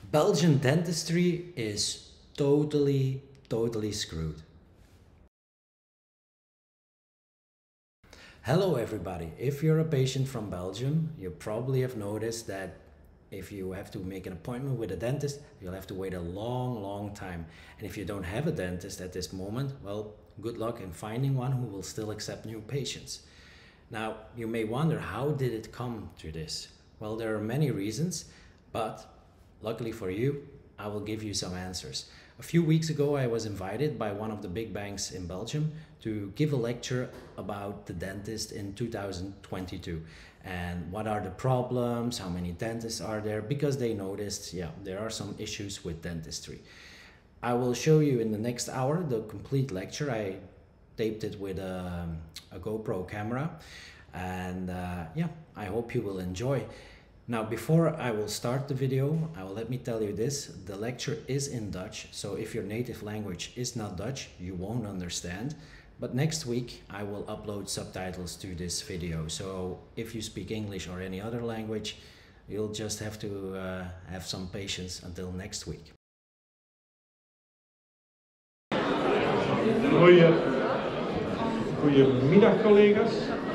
Belgian dentistry is totally screwed. Hello everybody, if you're a patient from Belgium, you probably have noticed that if you have to make an appointment with a dentist, you'll have to wait a long time. And if you don't have a dentist at this moment, well, good luck in finding one who will still accept new patients. Now, you may wonder, how did it come to this? Well, there are many reasons, but luckily for you, I will give you some answers. A few weeks ago, I was invited by one of the big banks in Belgium to give a lecture about the dentist in 2022. And what are the problems, how many dentists are there, because they noticed, there are some issues with dentistry. I will show you in the next hour the complete lecture. I taped it with a GoPro camera, and I hope you will enjoy. Now, before I will start the video, let me tell you this: the lecture is in Dutch, so if your native language is not Dutch, you won't understand. But next week I will upload subtitles to this video, so if you speak English or any other language, you'll just have to have some patience until next week. Goedemiddag collega's.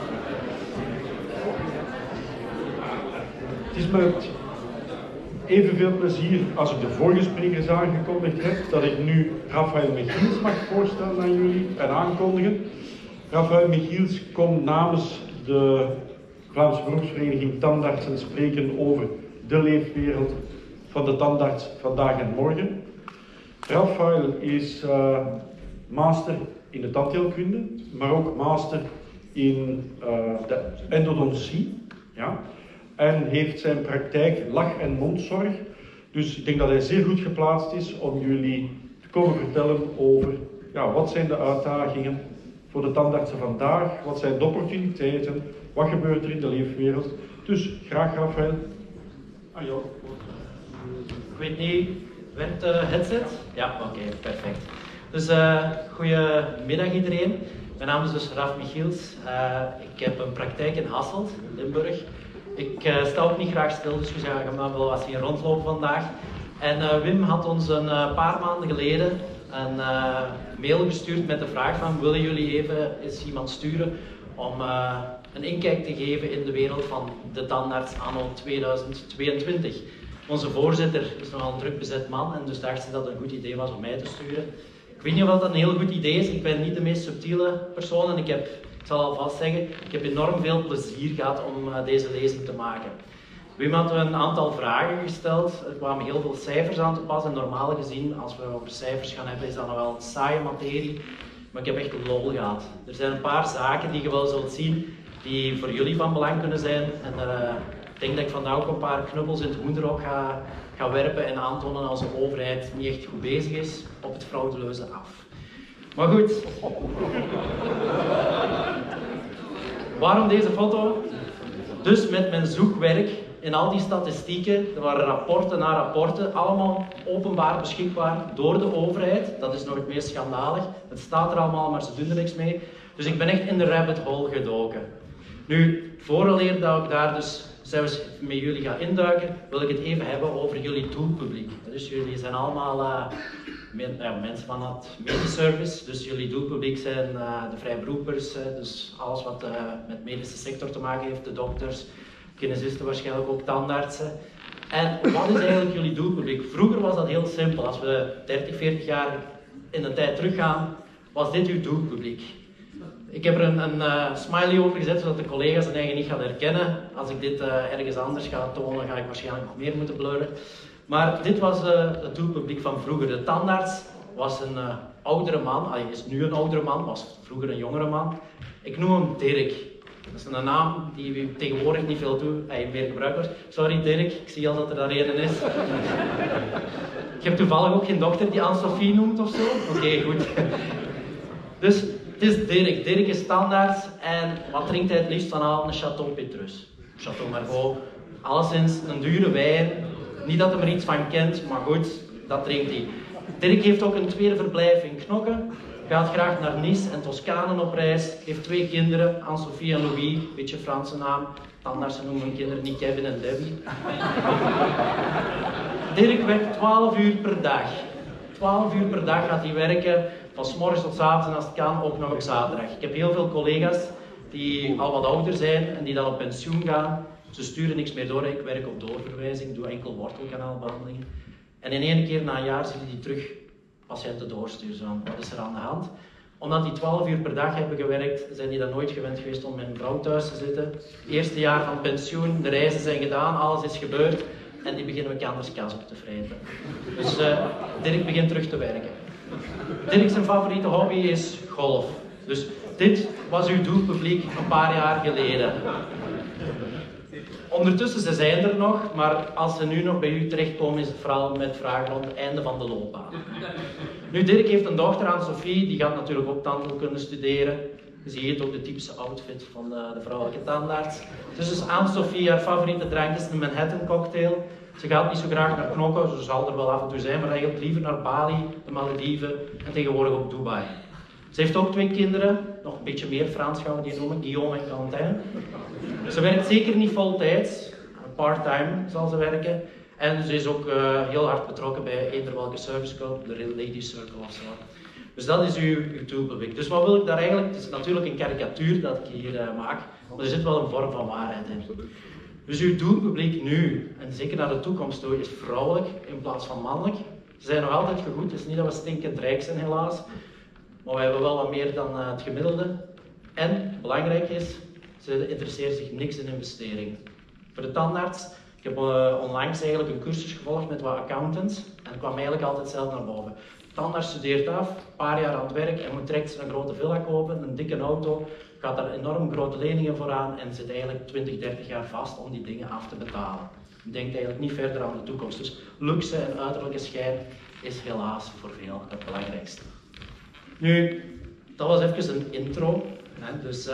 Het is met evenveel plezier als ik de vorige sprekers aangekondigd heb, dat ik nu Raphaël Michiels mag voorstellen aan jullie en aankondigen. Raphaël Michiels komt namens de Vlaamse beroepsvereniging Tandartsen spreken over de leefwereld van de tandarts vandaag en morgen. Raphaël is master in de tandheelkunde, maar ook master in de endodontie. Ja? En heeft zijn praktijk lach- en mondzorg. Dus ik denk dat hij zeer goed geplaatst is om jullie te komen vertellen over wat zijn de uitdagingen voor de tandartsen vandaag, wat zijn de opportuniteiten, wat gebeurt er in de leefwereld. Dus graag Raphaël. Ah joh. Ik weet niet, werkt de headset? Ja, oké, perfect. Dus goedemiddag iedereen. Mijn naam is dus Raf Michiels. Ik heb een praktijk in Hasselt, Limburg. Ik sta ook niet graag stil, dus we gaan maar wel wat zien rondlopen vandaag. En Wim had ons een paar maanden geleden een mail gestuurd met de vraag van: willen jullie even eens iemand sturen om een inkijk te geven in de wereld van de tandarts anno 2022. Onze voorzitter is nogal een druk bezet man en dus dacht ze dat het een goed idee was om mij te sturen. Ik weet niet of dat een heel goed idee is, ik ben niet de meest subtiele persoon en ik zal alvast zeggen, ik heb enorm veel plezier gehad om deze lezing te maken. Wim had een aantal vragen gesteld, er kwamen heel veel cijfers aan te pas en normaal gezien, als we over cijfers gaan hebben, is dat nog wel een saaie materie. Maar ik heb echt lol gehad. Er zijn een paar zaken die je wel zult zien, die voor jullie van belang kunnen zijn. En ik denk dat ik vandaag ook een paar knuppels in het hoenderhok ga werpen en aantonen als de overheid niet echt goed bezig is op het fraudeleuze af. Maar goed. Waarom deze foto? Dus met mijn zoekwerk in al die statistieken, er waren rapporten na rapporten, allemaal openbaar beschikbaar door de overheid. Dat is nog het meest schandalig. Het staat er allemaal, maar ze doen er niks mee. Dus ik ben echt in de rabbit hole gedoken. Nu, vooraleer dat ik daar dus zelfs met jullie ga induiken, wil ik het even hebben over jullie doelpubliek. Dus jullie zijn allemaal mensen van het mediservice, dus jullie doelpubliek zijn de vrijberoepers, dus alles wat met de medische sector te maken heeft, de dokters, kinesisten, waarschijnlijk ook tandartsen. En wat is eigenlijk jullie doelpubliek? Vroeger was dat heel simpel. Als we 30, 40 jaar in de tijd teruggaan, was dit uw doelpubliek. Ik heb er een smiley over gezet, zodat de collega's zijn eigen niet gaan herkennen. Als ik dit ergens anders ga tonen, ga ik waarschijnlijk nog meer moeten blurren. Maar dit was het doelpubliek van vroeger. De tandarts was een oudere man, hij is nu een oudere man, was vroeger een jongere man. Ik noem hem Dirk. Dat is een naam die tegenwoordig niet veel meer gebruikt wordt. Sorry Dirk, ik zie al dat er daar een is. Ik heb toevallig ook geen dokter die Anne-Sophie noemt of zo. Oké, goed. Dus het is Dirk. Dirk is tandarts en wat drinkt hij het liefst van al? Een Chateau Petrus. Chateau Margaux. Alleszins een dure wijn. Niet dat hij er iets van kent, maar goed, dat drinkt hij. Dirk heeft ook een tweede verblijf in Knokke. Gaat graag naar Nice en Toscane op reis. Heeft 2 kinderen, Anne-Sophie en Louis. Beetje Franse naam. Tandartsen noemen hun kinderen niet Kevin en Debbie. Dirk werkt 12 uur per dag. 12 uur per dag gaat hij werken, van 's morgens tot 's avonds en als het kan ook nog op zaterdag. Ik heb heel veel collega's die al wat ouder zijn en die dan op pensioen gaan. Ze sturen niks meer door, ik werk op doorverwijzing, doe enkel wortelkanaalbehandelingen. En in één keer na een jaar zullen die terug patiënten doorsturen. Zo, wat is er aan de hand? Omdat die 12 uur per dag hebben gewerkt, zijn die dan nooit gewend geweest om met een vrouw thuis te zitten. Eerste jaar van pensioen, de reizen zijn gedaan, alles is gebeurd. En die beginnen elkaars kas op te vreten. Dus Dirk begint terug te werken. Dirk zijn favoriete hobby is golf. Dus dit was uw doelpubliek een paar jaar geleden. Ondertussen, ze zijn er nog, maar als ze nu nog bij u terechtkomen, is het vooral met vragen rond het einde van de loopbaan. Nu, Dirk heeft een dochter aan Sophie, die gaat natuurlijk ook tandheelkunde studeren. Je ziet ook de typische outfit van de vrouwelijke tandarts. Dus aan Sophie, haar favoriete drank is een Manhattan cocktail. Ze gaat niet zo graag naar knokken, ze zal er wel af en toe zijn, maar eigenlijk liever naar Bali, de Malediven en tegenwoordig ook Dubai. Ze heeft ook 2 kinderen, nog een beetje meer Frans gaan we die noemen, Guillaume en Quentin. Ze werkt zeker niet voltijds, part-time zal ze werken. En ze is ook heel hard betrokken bij eender welke serviceclub, de Ladies Circle of zo. Dus dat is uw doelpubliek. Dus wat wil ik daar eigenlijk? Het is natuurlijk een karikatuur dat ik hier maak, maar er zit wel een vorm van waarheid in. Dus uw doelpubliek nu, en zeker naar de toekomst toe, is vrouwelijk in plaats van mannelijk. Ze zijn nog altijd gegoed, het is niet dat we stinkend rijk zijn helaas, maar we hebben wel wat meer dan het gemiddelde. En, belangrijk is, ze interesseren zich niks in investeringen. Voor de tandarts, ik heb onlangs eigenlijk een cursus gevolgd met wat accountants en ik kwam eigenlijk altijd zelf naar boven. De tandarts studeert af, een paar jaar aan het werk en moet direct een grote villa kopen, een dikke auto, gaat daar enorm grote leningen voor aan en zit eigenlijk 20, 30 jaar vast om die dingen af te betalen. Denkt eigenlijk niet verder aan de toekomst. Dus luxe en uiterlijke schijn is helaas voor veel het belangrijkste. Nu, dat was even een intro. Hè, dus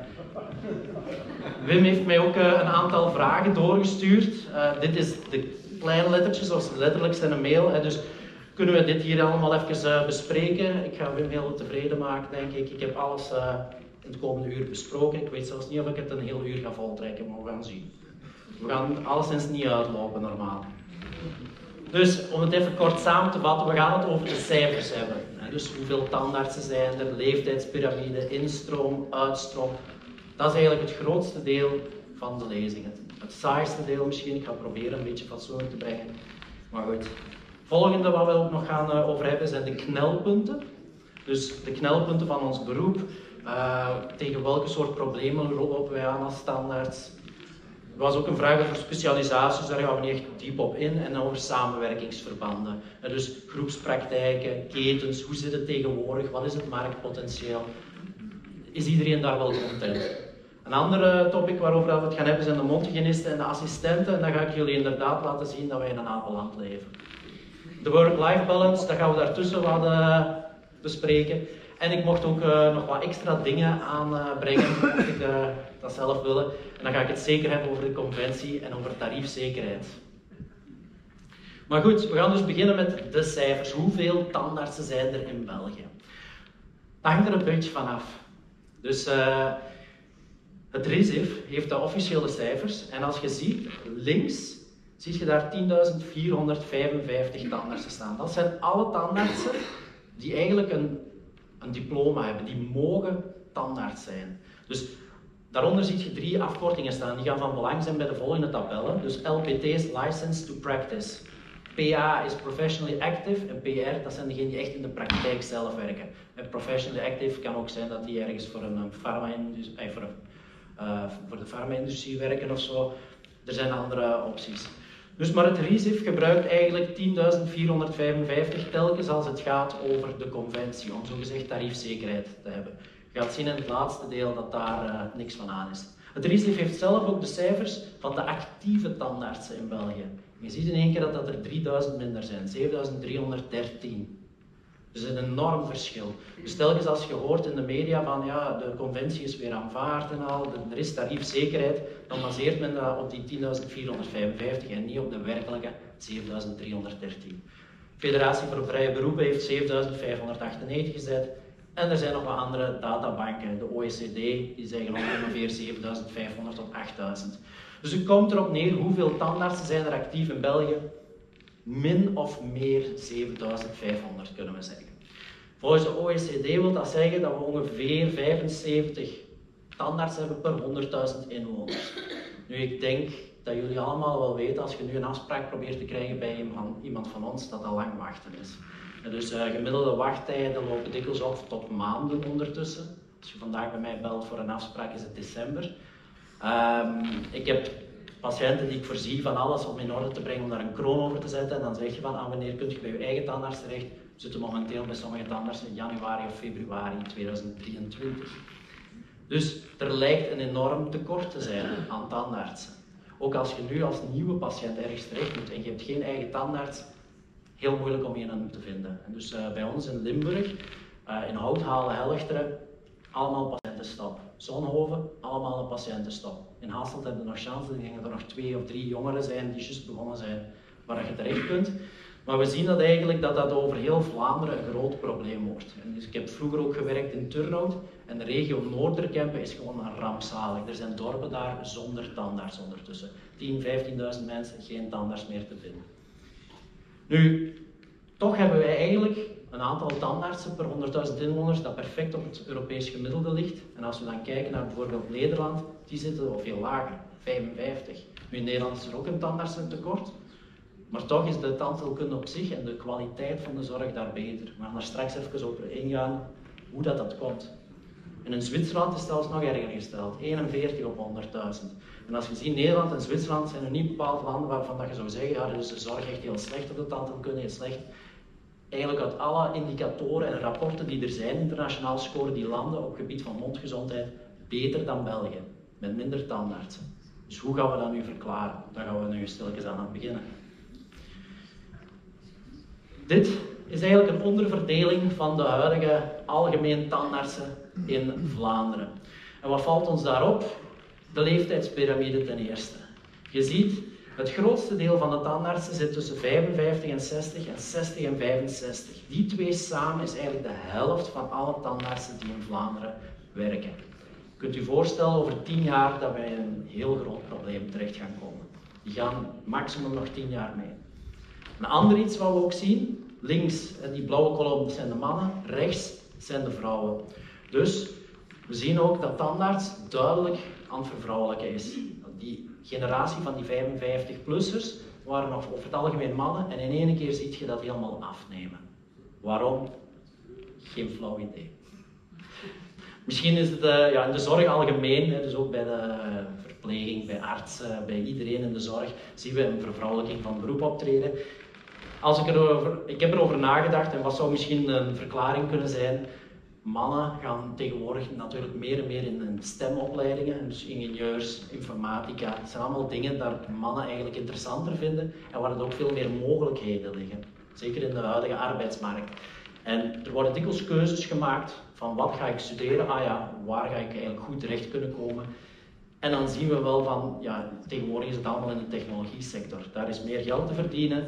Wim heeft mij ook een aantal vragen doorgestuurd. Dit is de kleine lettertjes, zoals letterlijk zijn een mail. Hè, dus kunnen we dit hier allemaal even bespreken. Ik ga Wim heel tevreden maken, denk ik. Ik heb alles in het komende uur besproken. Ik weet zelfs niet of ik het een heel uur ga voltrekken, maar we gaan zien. We gaan alleszins niet uitlopen normaal. Dus om het even kort samen te vatten, we gaan het over de cijfers hebben. Dus hoeveel tandartsen zijn er, leeftijdspyramide, instroom, uitstroom. Dat is eigenlijk het grootste deel van de lezingen. Het saaiste deel misschien, ik ga proberen een beetje fatsoenlijk te brengen. Maar goed. Het volgende wat we ook nog gaan over hebben zijn de knelpunten. Dus de knelpunten van ons beroep. Tegen welke soort problemen lopen wij aan als tandarts? Er was ook een vraag over specialisaties, daar gaan we niet echt diep op in. En over samenwerkingsverbanden. Dus groepspraktijken, ketens, hoe zit het tegenwoordig, wat is het marktpotentieel? Is iedereen daar wel content? Een andere topic waarover we het gaan hebben zijn de mondhygiënisten en de assistenten. En dan ga ik jullie inderdaad laten zien dat wij in een apenland leven. De work-life balance, dat gaan we daartussen wat bespreken. En ik mocht ook nog wat extra dingen aanbrengen, mocht ik dat zelf willen. En dan ga ik het zeker hebben over de conventie en over tariefzekerheid. Maar goed, we gaan dus beginnen met de cijfers. Hoeveel tandartsen zijn er in België? Dat hangt er een beetje vanaf. Dus het RISIF heeft de officiële cijfers. En als je ziet, links, zie je daar 10.455 tandartsen staan. Dat zijn alle tandartsen die eigenlijk een diploma hebben, die mogen tandarts zijn. Dus daaronder zie je 3 afkortingen staan, die gaan van belang zijn bij de volgende tabellen. Dus LPT is License to Practice. PA is Professionally Active en PR, dat zijn degenen die echt in de praktijk zelf werken. En Professionally Active kan ook zijn dat die ergens voor een voor de farma-industrie werken of zo. Er zijn andere opties. Dus, maar het RISIF gebruikt eigenlijk 10.455 telkens als het gaat over de conventie, om zogezegd tariefzekerheid te hebben. Je gaat zien in het laatste deel dat daar niks van aan is. Het RISIF heeft zelf ook de cijfers van de actieve tandartsen in België. Je ziet in één keer dat er 3000 minder zijn, 7313. Dus een enorm verschil. Dus telkens als je hoort in de media van ja, de conventie is weer aanvaard en al, er is tariefzekerheid, dan baseert men dat op die 10.455 en niet op de werkelijke 7.313. De Federatie voor Vrije Beroepen heeft 7.598 gezet. En er zijn nog wat andere databanken, de OECD, die zeggen ongeveer 7.500 tot 8.000. Dus het komt erop neer hoeveel tandartsen zijn er actief in België. min of meer 7500 kunnen we zeggen. Volgens de OECD wil dat zeggen dat we ongeveer 75 tandartsen hebben per 100.000 inwoners. Nu, ik denk dat jullie allemaal wel weten, als je nu een afspraak probeert te krijgen bij iemand van ons, dat dat lang wachten is. En dus gemiddelde wachttijden lopen dikwijls op tot maanden ondertussen. Als je vandaag bij mij belt voor een afspraak, is het december. Ik heb patiënten die ik voorzie van alles om in orde te brengen om daar een kroon over te zetten. En dan zeg je van, wanneer kun je bij je eigen tandarts terecht? We zitten momenteel bij sommige tandartsen in januari of februari 2023. Dus er lijkt een enorm tekort te zijn aan tandartsen. Ook als je nu als nieuwe patiënt ergens terecht moet en je hebt geen eigen tandarts, heel moeilijk om een te vinden. En dus bij ons in Limburg, in Houthalen, Helchteren, allemaal patiëntenstop. Zonhoven, allemaal een patiëntenstop. In Hasselt hebben we nog chance, ik denk dat er nog 2 of 3 jongeren zijn die juist begonnen zijn waar je terecht kunt. Maar we zien dat eigenlijk dat over heel Vlaanderen een groot probleem wordt. En dus ik heb vroeger ook gewerkt in Turnhout en de regio Noorderkempen is gewoon rampzalig. Er zijn dorpen daar zonder tandarts ondertussen. 10.000, 15.000 mensen, geen tandarts meer te vinden. Nu, toch hebben wij eigenlijk een aantal tandartsen per 100.000 inwoners dat perfect op het Europees gemiddelde ligt. En als we dan kijken naar bijvoorbeeld Nederland, die zitten al veel lager, 55. Nu in Nederland is er ook een tandartsentekort. Maar toch is de tandheelkunde op zich en de kwaliteit van de zorg daar beter. We gaan daar straks even over ingaan hoe dat komt. En in Zwitserland is het zelfs nog erger gesteld, 41 op 100.000. En als je ziet, Nederland en Zwitserland zijn er niet bepaald landen waarvan dat je zou zeggen, ja, dus de zorg echt heel slecht op de tandheelkunde, heel slecht. Eigenlijk uit alle indicatoren en rapporten die er zijn internationaal scoren die landen op het gebied van mondgezondheid beter dan België, met minder tandartsen. Dus hoe gaan we dat nu verklaren? Daar gaan we nu stilletjes aan beginnen. Dit is eigenlijk een onderverdeling van de huidige algemeen tandartsen in Vlaanderen. En wat valt ons daarop? De leeftijdspyramide ten eerste. Je ziet, het grootste deel van de tandartsen zit tussen 55 en 60 en 60 en 65. Die twee samen is eigenlijk de helft van alle tandartsen die in Vlaanderen werken. Je kunt u voorstellen over 10 jaar dat wij in een heel groot probleem terecht gaan komen. Die gaan maximum nog 10 jaar mee. Een ander iets wat we ook zien, links, die blauwe kolom zijn de mannen, rechts zijn de vrouwen. Dus we zien ook dat tandarts duidelijk aan het vervrouwelijken is. Die generatie van die 55-plussers waren nog over het algemeen mannen en in één keer zie je dat helemaal afnemen. Waarom? Geen flauw idee. Misschien is het in de zorg algemeen, dus ook bij de verpleging, bij artsen, bij iedereen in de zorg, zien we een vervrouwelijking van beroep optreden. Ik heb erover nagedacht en wat zou misschien een verklaring kunnen zijn. Mannen gaan tegenwoordig natuurlijk meer en meer in STEM-opleidingen, dus ingenieurs, informatica. Het zijn allemaal dingen dat mannen eigenlijk interessanter vinden en waar er ook veel meer mogelijkheden liggen. Zeker in de huidige arbeidsmarkt. En er worden dikwijls keuzes gemaakt van wat ga ik studeren, waar ga ik eigenlijk goed terecht kunnen komen. En dan zien we wel van, tegenwoordig is het allemaal in de technologie-sector. Daar is meer geld te verdienen.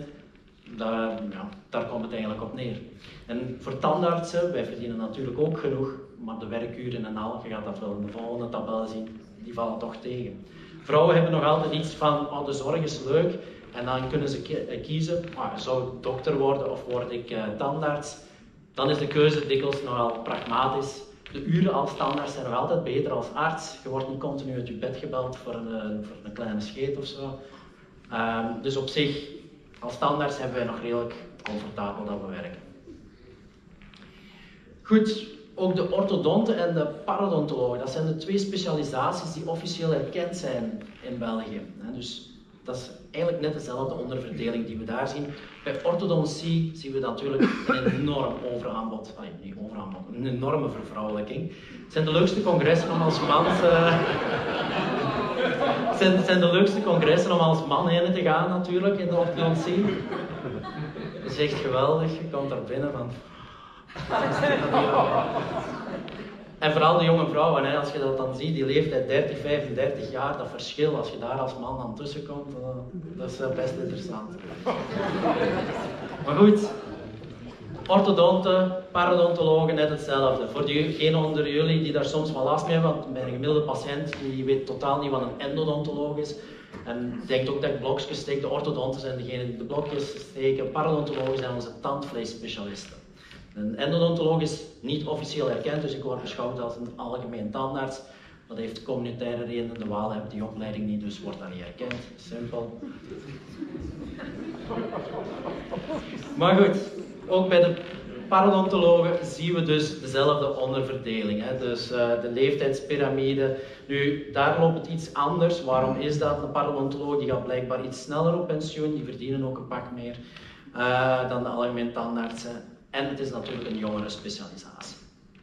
Daar komt het eigenlijk op neer. En voor tandartsen, wij verdienen natuurlijk ook genoeg, maar de werkuren en al, je gaat dat wel in de volgende tabel zien, die vallen toch tegen. Vrouwen hebben nog altijd iets van, de zorg is leuk, en dan kunnen ze kiezen, zou ik dokter worden of word ik tandarts? Dan is de keuze dikwijls nogal pragmatisch. De uren als tandarts zijn nog altijd beter als arts. Je wordt niet continu uit je bed gebeld voor een kleine scheet of zo. Dus op zich, als tandarts hebben wij nog redelijk comfortabel dat we werken. Goed, ook de orthodonten en de parodontologen, dat zijn de twee specialisaties die officieel erkend zijn in België. Dus dat is eigenlijk net dezelfde onderverdeling die we daar zien. Bij orthodontie zien we natuurlijk een enorm overaanbod. Niet overaanbod, een enorme vervrouwelijking. Het zijn de leukste congressen om als man zijn de leukste congressen om als man heen te gaan natuurlijk in de orthodontie. Dat is echt geweldig, je komt daar binnen van... En vooral de jonge vrouwen, als je dat dan ziet, die leeftijd 30, 35 jaar, dat verschil, als je daar als man aan tussen komt, dat is best interessant. Maar goed, orthodonten, parodontologen, net hetzelfde. Voor diegenen onder jullie die daar soms wel last mee hebben, want mijn gemiddelde patiënt die weet totaal niet wat een endodontoloog is. En denkt ook dat ik blokjes steek. De orthodonten zijn degenen die de blokjes steken. Parodontologen zijn onze tandvleesspecialisten. Een endodontoloog is niet officieel erkend, dus ik word beschouwd als een algemeen tandarts. Dat heeft communautaire redenen. De Walen hebben die opleiding niet, dus wordt dat niet erkend. Simpel. Maar goed, ook bij de parodontologen zien we dus dezelfde onderverdeling. Hè? Dus de leeftijdspyramide. Nu, daar loopt het iets anders. Waarom is dat? De parodontoloog die gaat blijkbaar iets sneller op pensioen. Die verdienen ook een pak meer dan de algemeen tandartsen. En het is natuurlijk een jongere specialisatie.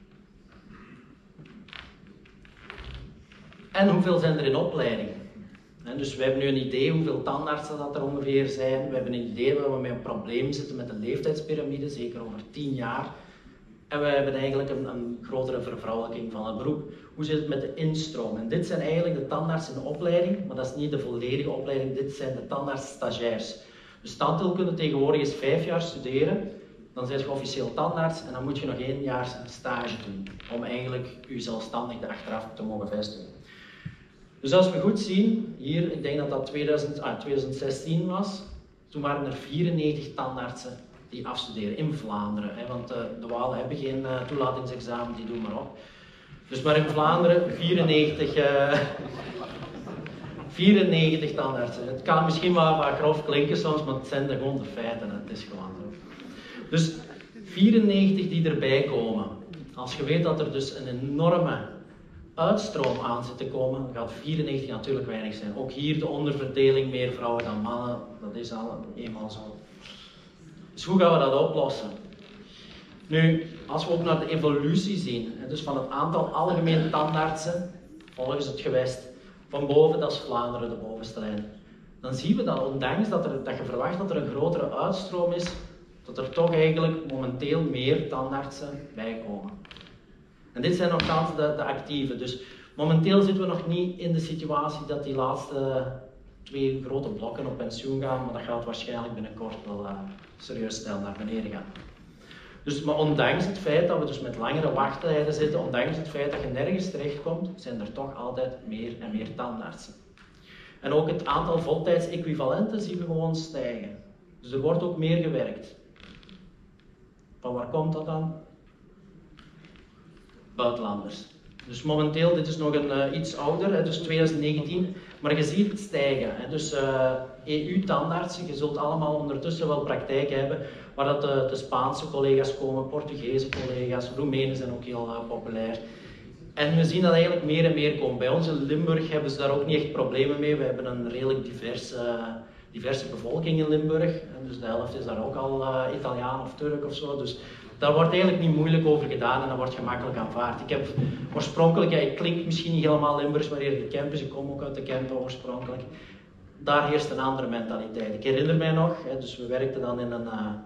En hoeveel zijn er in opleiding? Dus we hebben nu een idee hoeveel tandartsen dat er ongeveer zijn. We hebben een idee waar we met een probleem zitten met de leeftijdspyramide, zeker over 10 jaar. En we hebben eigenlijk een grotere vervrouwelijking van het beroep. Hoe zit het met de instroom? En dit zijn eigenlijk de tandartsen in de opleiding, maar dat is niet de volledige opleiding, dit zijn de tandarts-stagiairs. Dus tandheelkunde tegenwoordig is 5 jaar studeren, dan ben je officieel tandarts en dan moet je nog 1 jaar stage doen, om eigenlijk je zelfstandig achteraf te mogen vestigen. Dus als we goed zien, hier, ik denk dat dat 2016 was, toen waren er 94 tandartsen die afstuderen in Vlaanderen. Hè, want de Walen hebben geen toelatingsexamen, die doen maar op. Dus maar in Vlaanderen 94 tandartsen. Het kan misschien wel wat grof klinken soms, maar het zijn gewoon de feiten. Het is gewoon zo. Dus 94 die erbij komen. Als je weet dat er dus een enorme uitstroom aan zit te komen, dan gaat 94 natuurlijk weinig zijn. Ook hier de onderverdeling, meer vrouwen dan mannen, dat is al eenmaal zo. Dus hoe gaan we dat oplossen? Nu, als we ook naar de evolutie zien, dus van het aantal algemeen tandartsen, volgens het gewest, van boven, dat is Vlaanderen de bovenste lijn, dan zien we dat ondanks dat je verwacht dat er een grotere uitstroom is, dat er toch eigenlijk momenteel meer tandartsen bij komen. En dit zijn nogthans de actieve. Dus momenteel zitten we nog niet in de situatie dat die laatste 2 grote blokken op pensioen gaan, maar dat gaat waarschijnlijk binnenkort wel serieus snel naar beneden gaan. Dus, maar ondanks het feit dat we dus met langere wachttijden zitten, ondanks het feit dat je nergens terechtkomt, zijn er toch altijd meer en meer tandartsen. En ook het aantal voltijdsequivalenten zien we gewoon stijgen. Dus er wordt ook meer gewerkt. Van waar komt dat dan? Buitenlanders. Dus momenteel, dit is nog een iets ouder, hè, dus 2019, maar je ziet het stijgen. Hè. Dus EU-tandartsen, je zult allemaal ondertussen wel praktijk hebben, waar dat de Spaanse collega's komen, Portugese collega's, Roemenen zijn ook heel populair. En we zien dat eigenlijk meer en meer komen. Bij ons in Limburg hebben ze daar ook niet echt problemen mee. We hebben een redelijk diverse bevolking in Limburg. En dus de helft is daar ook al Italiaan of Turk of zo. Dus daar wordt eigenlijk niet moeilijk over gedaan en dat wordt gemakkelijk aanvaard. Ik heb oorspronkelijk, ik klink misschien niet helemaal Limburgs wanneer ik de Kemp is, ik kom ook uit de Kempen oorspronkelijk. Daar heerst een andere mentaliteit. Ik herinner mij nog, dus we werkten dan in een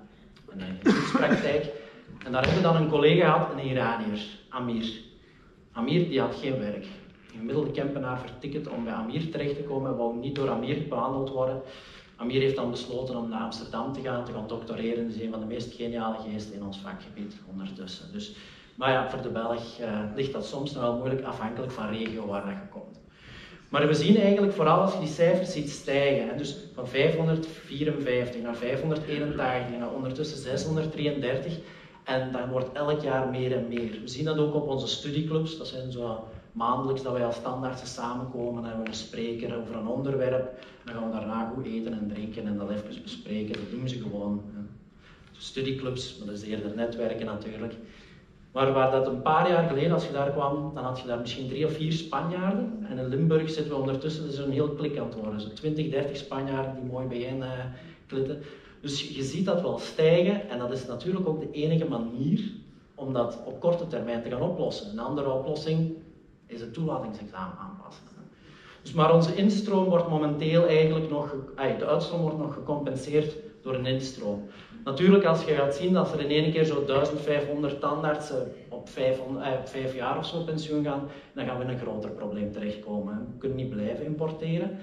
praktijk en daar hebben we dan een collega gehad, een Iranier, Amir. Amir die had geen werk. Een gemiddelde Kempenaar vertikkend om bij Amir terecht te komen en wou niet door Amir behandeld worden. Amir heeft dan besloten om naar Amsterdam te gaan doctoreren. Hij is een van de meest geniale geesten in ons vakgebied ondertussen. Dus, maar ja, voor de Belg ligt dat soms nog wel moeilijk afhankelijk van regio waar je komt. Maar we zien eigenlijk vooral als je die cijfers ziet stijgen, hè, dus van 554 naar 581 naar ondertussen 633 en dat wordt elk jaar meer en meer. We zien dat ook op onze studieclubs, dat zijn zo maandelijks dat wij als tandartsen samenkomen en hebben een spreker over een onderwerp. Dan gaan we daarna goed eten en drinken en dat even bespreken. Dat doen ze gewoon. Studieclubs, maar dat is eerder netwerken natuurlijk. Maar waar dat een paar jaar geleden, als je daar kwam, dan had je daar misschien 3 of 4 Spanjaarden. En in Limburg zitten we ondertussen, dus een heel klik aan het worden. Zo 20, 30 Spanjaarden die mooi bijeen klitten. Dus je ziet dat wel stijgen en dat is natuurlijk ook de enige manier om dat op korte termijn te gaan oplossen. Een andere oplossing is het toelatingsexamen aanpassen. Dus maar onze instroom wordt momenteel eigenlijk nog, de uitstroom wordt nog gecompenseerd door een instroom. Natuurlijk, als je gaat zien dat er in één keer zo 1500 tandartsen op 5 jaar of zo pensioen gaan, dan gaan we in een groter probleem terechtkomen. We kunnen niet blijven importeren.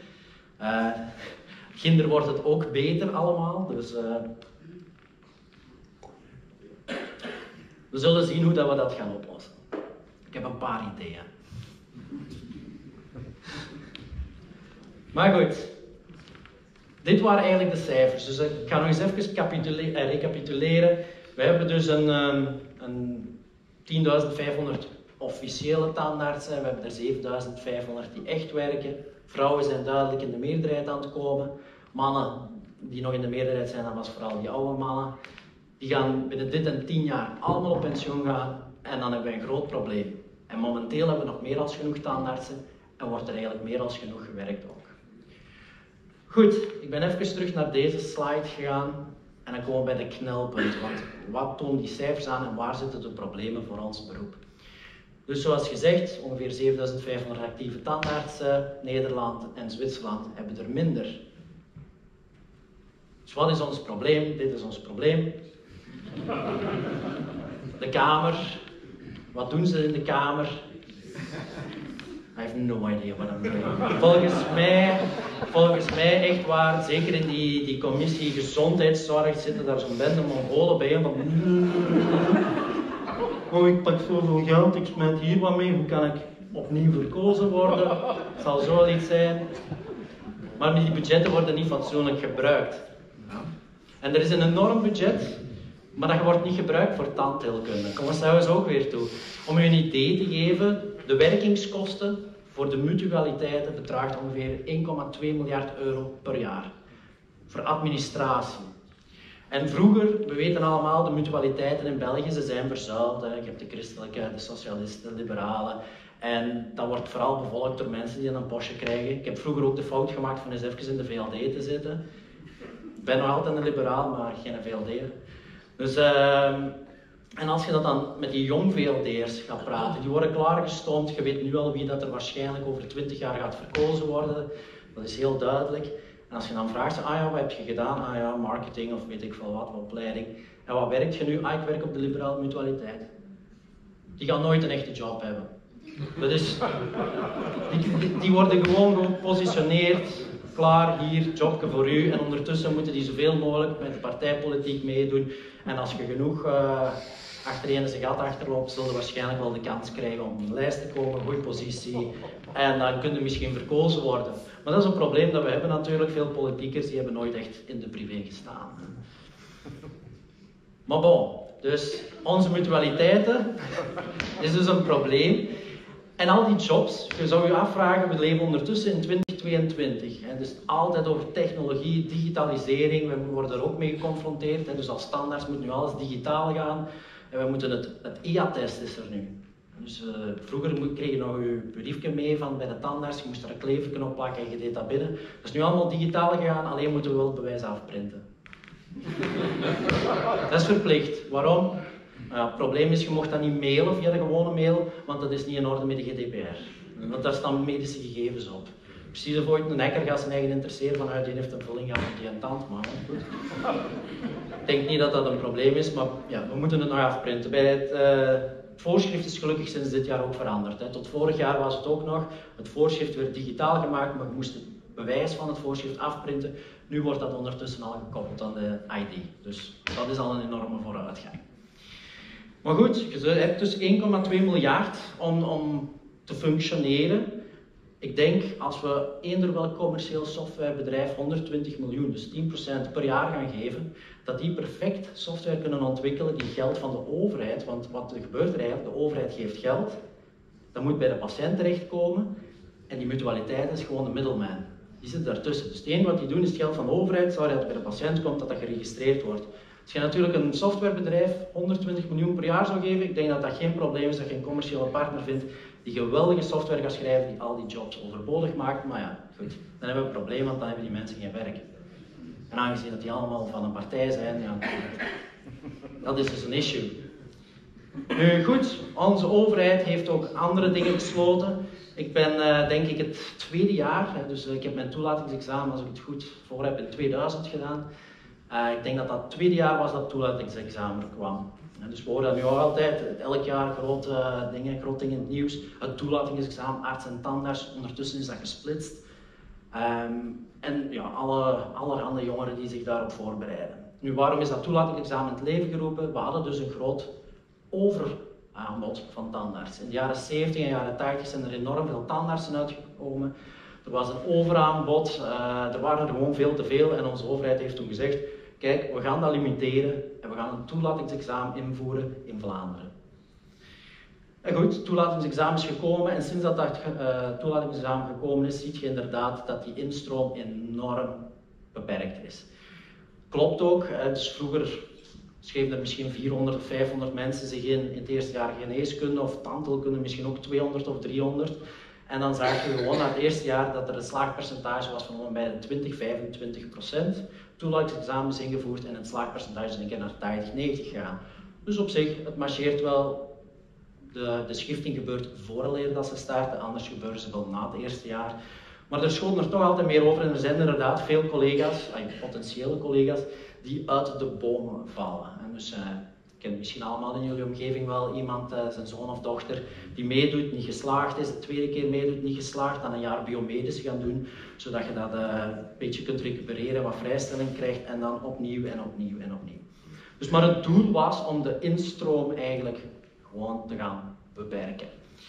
Ginder wordt het ook beter allemaal, dus we zullen zien hoe dat we dat gaan oplossen. Ik heb een paar ideeën. Maar goed, dit waren eigenlijk de cijfers. Dus ik ga nog eens even recapituleren. We hebben dus een 10.500 officiële tandartsen. We hebben er 7.500 die echt werken. Vrouwen zijn duidelijk in de meerderheid aan het komen. Mannen die nog in de meerderheid zijn, dat was vooral die oude mannen. Die gaan binnen dit en 10 jaar allemaal op pensioen gaan. En dan hebben we een groot probleem. En momenteel hebben we nog meer dan genoeg tandartsen. En wordt er eigenlijk meer dan genoeg gewerkt ook. Goed, ik ben even terug naar deze slide gegaan. En dan komen we bij de knelpunten. Want wat tonen die cijfers aan en waar zitten de problemen voor ons beroep? Dus zoals gezegd, ongeveer 7.500 actieve tandartsen. Nederland en Zwitserland hebben er minder. Dus wat is ons probleem? Dit is ons probleem. De Kamer. Wat doen ze in de Kamer? I have no idea what I'm doing. Volgens mij echt waar, zeker in die commissie gezondheidszorg zitten daar zo'n bende Mongolen bij. Van, oh, ik pak zoveel geld, ik smijt hier wat mee, hoe kan ik opnieuw verkozen worden? Het zal zoiets zijn. Maar die budgetten worden niet fatsoenlijk gebruikt. En er is een enorm budget, maar dat wordt niet gebruikt voor tandheelkunde. Kom eens trouwens ook weer toe. Om u een idee te geven, de werkingskosten voor de mutualiteiten bedraagt ongeveer 1,2 miljard euro per jaar. Voor administratie. En vroeger, we weten allemaal, de mutualiteiten in België, ze zijn verzuild. Je hebt de christelijke, de socialisten, de liberalen. En dat wordt vooral bevolkt door mensen die een postje krijgen. Ik heb vroeger ook de fout gemaakt van eens even in de VLD te zitten. Ik ben nog altijd een liberaal, maar geen VLD'er. Dus, en als je dat dan met die jong VLD'ers gaat praten, die worden klaargestoomd. Je weet nu al wie dat er waarschijnlijk over 20 jaar gaat verkozen worden. Dat is heel duidelijk. En als je dan vraagt, ah ja, wat heb je gedaan? Ah ja, marketing of weet ik veel wat, opleiding. En wat werkt je nu? Ah, ik werk op de liberale mutualiteit. Die gaan nooit een echte job hebben. Dat is, die worden gewoon gepositioneerd. Klaar, hier, jobje voor u. En ondertussen moeten die zoveel mogelijk met de partijpolitiek meedoen. En als je genoeg achtereen zijn gat achterloopt, zullen je waarschijnlijk wel de kans krijgen om op de lijst te komen, goede positie. En dan kun je misschien verkozen worden. Maar dat is een probleem dat we hebben natuurlijk. Veel politiekers die hebben nooit echt in de privé gestaan. Maar bon, dus onze mutualiteiten is dus een probleem. En al die jobs, je zou je afvragen, we leven ondertussen in 2022. Hè, dus altijd over technologie, digitalisering, we worden er ook mee geconfronteerd. Hè, dus als standaard moet nu alles digitaal gaan. En we moeten het e-attest is er nu. Dus vroeger kreeg je nog je briefje mee van bij de tandarts, je moest er een kleverken op plakken en je deed dat binnen. Dat is nu allemaal digitaal gegaan, alleen moeten we wel het bewijs afprinten. Dat is verplicht. Waarom? Nou ja, het probleem is, je mocht dat niet mailen via de gewone mail, want dat is niet in orde met de GDPR. Want daar staan medische gegevens op. Precies of ooit een hacker gaat zijn eigen interesseren van die heeft een vulling gehad op die tand, maar goed. Ik denk niet dat dat een probleem is, maar ja, we moeten het nog afprinten. Bij het voorschrift is gelukkig sinds dit jaar ook veranderd. Hè. Tot vorig jaar was het ook nog. Het voorschrift werd digitaal gemaakt, maar je moest het bewijs van het voorschrift afprinten. Nu wordt dat ondertussen al gekoppeld aan de ID. Dus dat is al een enorme vooruitgang. Maar goed, je hebt dus 1,2 miljard om te functioneren. Ik denk als we eender welk commercieel softwarebedrijf 120 miljoen, dus 10% per jaar gaan geven, dat die perfect software kunnen ontwikkelen die geld van de overheid, want wat gebeurt er eigenlijk? De overheid geeft geld, dat moet bij de patiënt terechtkomen en die mutualiteit is gewoon de middleman. Die zit daartussen. Dus het enige wat die doen is het geld van de overheid, zorgen dat het bij de patiënt komt, dat dat geregistreerd wordt. Als je natuurlijk een softwarebedrijf 120 miljoen per jaar zou geven, ik denk dat dat geen probleem is, dat je een commerciële partner vindt die geweldige software gaat schrijven die al die jobs overbodig maakt. Maar ja, goed, dan hebben we een probleem, want dan hebben die mensen geen werk. En aangezien dat die allemaal van een partij zijn, ja, dat is dus een issue. Nu goed, onze overheid heeft ook andere dingen besloten. Ik ben denk ik het tweede jaar, dus ik heb mijn toelatingsexamen, als ik het goed voor heb, in 2000 gedaan. Ik denk dat dat het tweede jaar was dat toelatingsexamen kwam. Dus we horen dat nu ook altijd, elk jaar grote dingen in het nieuws. Het toelatingsexamen, arts en tandarts, ondertussen is dat gesplitst. En ja, allerhande jongeren die zich daarop voorbereiden. Nu, waarom is dat toelatingsexamen in het leven geroepen? We hadden dus een groot overaanbod van tandartsen. In de jaren 70 en jaren 80 zijn er enorm veel tandartsen uitgekomen. Er was een overaanbod, er waren er gewoon veel te veel en onze overheid heeft toen gezegd, kijk, we gaan dat limiteren en we gaan een toelatingsexamen invoeren in Vlaanderen. En goed, het toelatingsexamen is gekomen en sinds dat toelatingsexamen gekomen is, zie je inderdaad dat die instroom enorm beperkt is. Klopt ook, dus vroeger schreven er misschien 400 of 500 mensen zich in het eerste jaar geneeskunde of tandheelkunde, misschien ook 200 of 300. En dan zag je gewoon na het eerste jaar dat er een slaagpercentage was van bij de 20-25%. Toelatingsexamen is ingevoerd en het slaagpercentage is een keer naar 80-90 gegaan. Dus op zich, het marcheert wel. De schifting gebeurt vooraleer dat ze starten, anders gebeuren ze wel na het eerste jaar. Maar er schoot er toch altijd meer over en er zijn inderdaad veel collega's, potentiële collega's, die uit de bomen vallen. En dus, je kent misschien allemaal in jullie omgeving wel iemand, zijn zoon of dochter, die meedoet, niet geslaagd is, de tweede keer meedoet, niet geslaagd, dan een jaar biomedisch gaan doen, zodat je dat een beetje kunt recupereren, wat vrijstelling krijgt en dan opnieuw en opnieuw en opnieuw. Dus maar het doel was om de instroom eigenlijk gewoon te gaan beperken.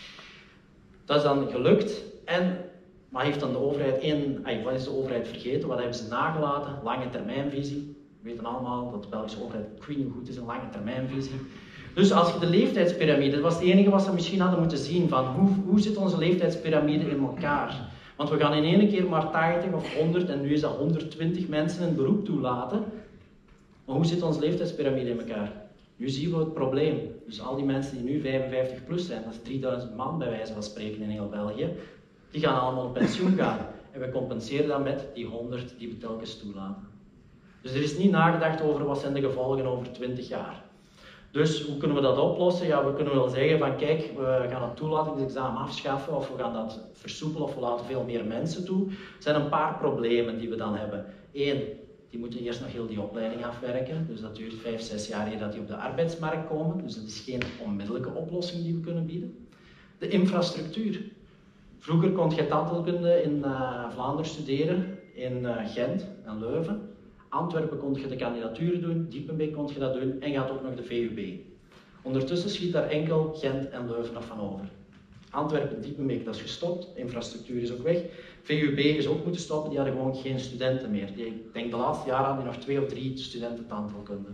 Dat is dan gelukt en maar heeft dan de overheid wat is de overheid vergeten? Wat hebben ze nagelaten? Lange termijnvisie. We weten allemaal dat de Belgische overheid goed is, een lange termijnvisie. Dus als je de leeftijdspyramide, dat was het enige wat ze misschien hadden moeten zien, van hoe zit onze leeftijdspyramide in elkaar? Want we gaan in één keer maar 80 of 100 en nu is dat 120 mensen een beroep toelaten. Maar hoe zit onze leeftijdspyramide in elkaar? Nu zien we het probleem. Dus al die mensen die nu 55 plus zijn, dat is 3000 man bij wijze van spreken in heel België, die gaan allemaal op pensioen gaan. En we compenseren dat met die 100 die we telkens toelaten. Dus er is niet nagedacht over wat zijn de gevolgen over 20 jaar. Dus hoe kunnen we dat oplossen? Ja, we kunnen wel zeggen van kijk, we gaan het toelatingsexamen afschaffen of we gaan dat versoepelen of we laten veel meer mensen toe. Er zijn een paar problemen die we dan hebben. Eén, die moeten eerst nog heel die opleiding afwerken. Dus dat duurt 5, 6 jaar eer dat die op de arbeidsmarkt komen. Dus dat is geen onmiddellijke oplossing die we kunnen bieden. De infrastructuur. Vroeger kon je tandheelkunde in Vlaanderen studeren, in Gent en Leuven. Antwerpen kon je de kandidatuur doen, Diepenbeek kon je dat doen en je had ook nog de VUB. Ondertussen schiet daar enkel Gent en Leuven nog van over. Antwerpen, Diepenbeek, dat is gestopt, infrastructuur is ook weg. VUB is ook moeten stoppen, die hadden gewoon geen studenten meer. Ik denk de laatste jaren hadden die nog 2 of 3 studenten tandheelkunde.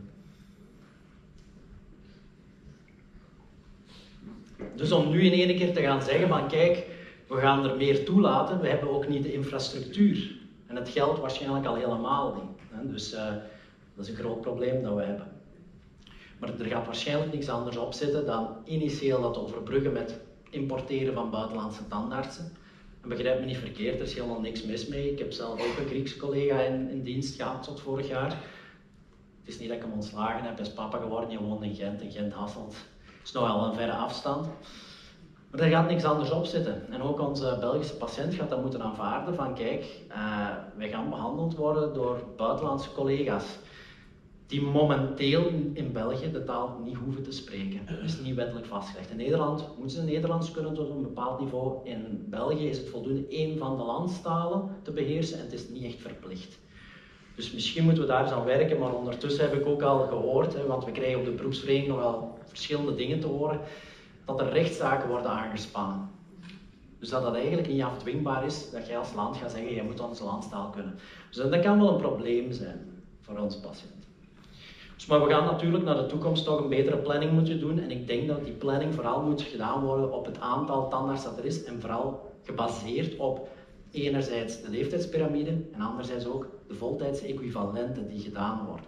Dus om nu in één keer te gaan zeggen van kijk, we gaan er meer toelaten, we hebben ook niet de infrastructuur. En het geld waarschijnlijk al helemaal niet. Dus dat is een groot probleem dat we hebben. Maar er gaat waarschijnlijk niks anders op zitten dan initieel dat overbruggen met importeren van buitenlandse tandartsen. En begrijp me niet verkeerd, er is helemaal niks mis mee. Ik heb zelf ook een Griekse collega in dienst gehad tot vorig jaar. Het is niet dat ik hem ontslagen heb, hij is papa geworden, hij woont in Gent en Gent-Hasselt. Het is nogal een verre afstand. Maar er gaat niks anders op zitten. En ook onze Belgische patiënt gaat dat moeten aanvaarden van kijk, wij gaan behandeld worden door buitenlandse collega's die momenteel in België de taal niet hoeven te spreken. Dat is niet wettelijk vastgelegd. In Nederland moeten ze Nederlands kunnen tot een bepaald niveau. In België is het voldoende één van de landstalen te beheersen en het is niet echt verplicht. Dus misschien moeten we daar eens aan werken, maar ondertussen heb ik ook al gehoord, want we krijgen op de beroepsvereniging nogal verschillende dingen te horen, dat er rechtszaken worden aangespannen. Dus dat eigenlijk niet afdwingbaar is, dat jij als land gaat zeggen, jij moet onze landstaal kunnen. Dus dat kan wel een probleem zijn voor onze patiënt. Dus, maar we gaan natuurlijk naar de toekomst toch een betere planning moeten doen. En ik denk dat die planning vooral moet gedaan worden op het aantal tandartsen dat er is. En vooral gebaseerd op enerzijds de leeftijdspyramide en anderzijds ook de voltijdse equivalenten die gedaan worden.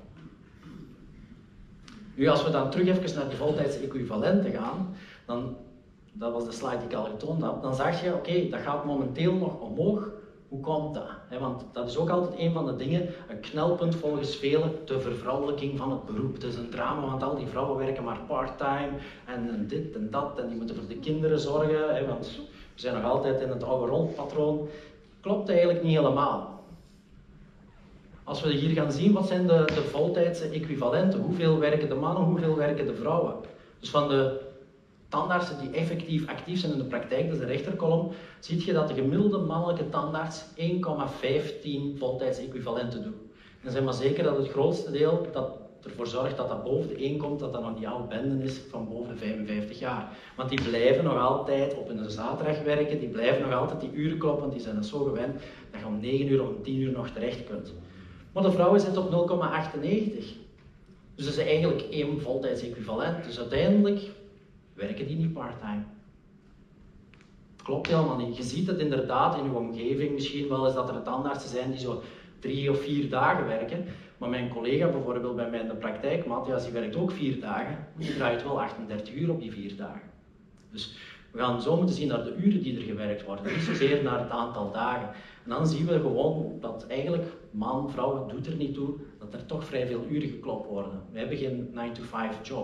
Nu, als we dan terug even naar de voltijdse equivalenten gaan, dan, dat was de slide die ik al getoond heb, dan zag je, oké, dat gaat momenteel nog omhoog. Hoe komt dat? Want dat is ook altijd een van de dingen, een knelpunt volgens velen, de vervrouwelijking van het beroep. Het is een drama, want al die vrouwen werken maar part-time en dit en dat en die moeten voor de kinderen zorgen, want we zijn nog altijd in het oude rolpatroon. Klopt eigenlijk niet helemaal. Als we hier gaan zien, wat zijn de voltijdse equivalenten? Hoeveel werken de mannen, hoeveel werken de vrouwen? Dus van de tandartsen die effectief actief zijn in de praktijk, dat is de rechterkolom, zie je dat de gemiddelde mannelijke tandarts 1,15 voltijds equivalenten doet. En zeg maar zeker dat het grootste deel dat ervoor zorgt dat dat boven de 1 komt, dat dat nog die oude benden is van boven de 55 jaar. Want die blijven nog altijd op een zaterdag werken, die blijven nog altijd die uren kloppen, want die zijn dat zo gewend dat je om 9 uur of om 10 uur nog terecht kunt. Maar de vrouwen zitten op 0,98. Dus dat is eigenlijk 1 voltijdsequivalent. Dus uiteindelijk werken die niet parttime. Klopt helemaal niet. Je ziet het inderdaad in je omgeving misschien wel eens dat er tandartsen zijn die zo 3 of 4 dagen werken. Maar mijn collega bijvoorbeeld bij mij in de praktijk, Matthias, die werkt ook 4 dagen. Maar die draait wel 38 uur op die 4 dagen. Dus we gaan zo moeten zien naar de uren die er gewerkt worden. Niet zozeer naar het aantal dagen. En dan zien we gewoon dat eigenlijk man, vrouw, het doet er niet toe, dat er toch vrij veel uren geklopt worden. We hebben geen 9-to-5 job.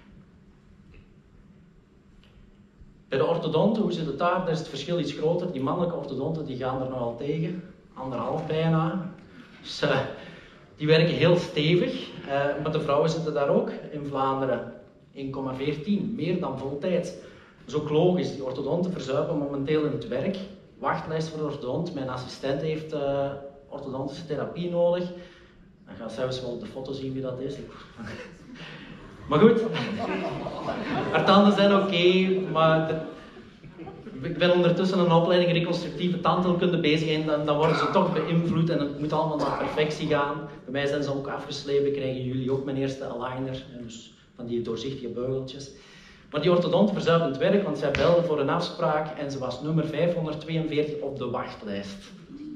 Bij de orthodonten, hoe zit het daar? Daar is het verschil iets groter. Die mannelijke orthodonten die gaan er nogal tegen, 1,5 bijna. Dus die werken heel stevig, maar de vrouwen zitten daar ook in Vlaanderen 1,14, meer dan voltijds. Dat is ook logisch, die orthodonten verzuipen momenteel in het werk. Wachtlijst voor de orthodont, mijn assistent heeft orthodontische therapie nodig. Dan gaan we zelfs wel op de foto zien wie dat is. Maar goed, haar tanden zijn oké, maar ik ben ondertussen een opleiding reconstructieve tandheelkunde bezig en dan worden ze toch beïnvloed en het moet allemaal naar perfectie gaan. Bij mij zijn ze ook afgeslepen, krijgen jullie ook mijn eerste aligner, dus van die doorzichtige beugeltjes. Maar die orthodont verzuipt het werk, want zij belde voor een afspraak en ze was nummer 542 op de wachtlijst.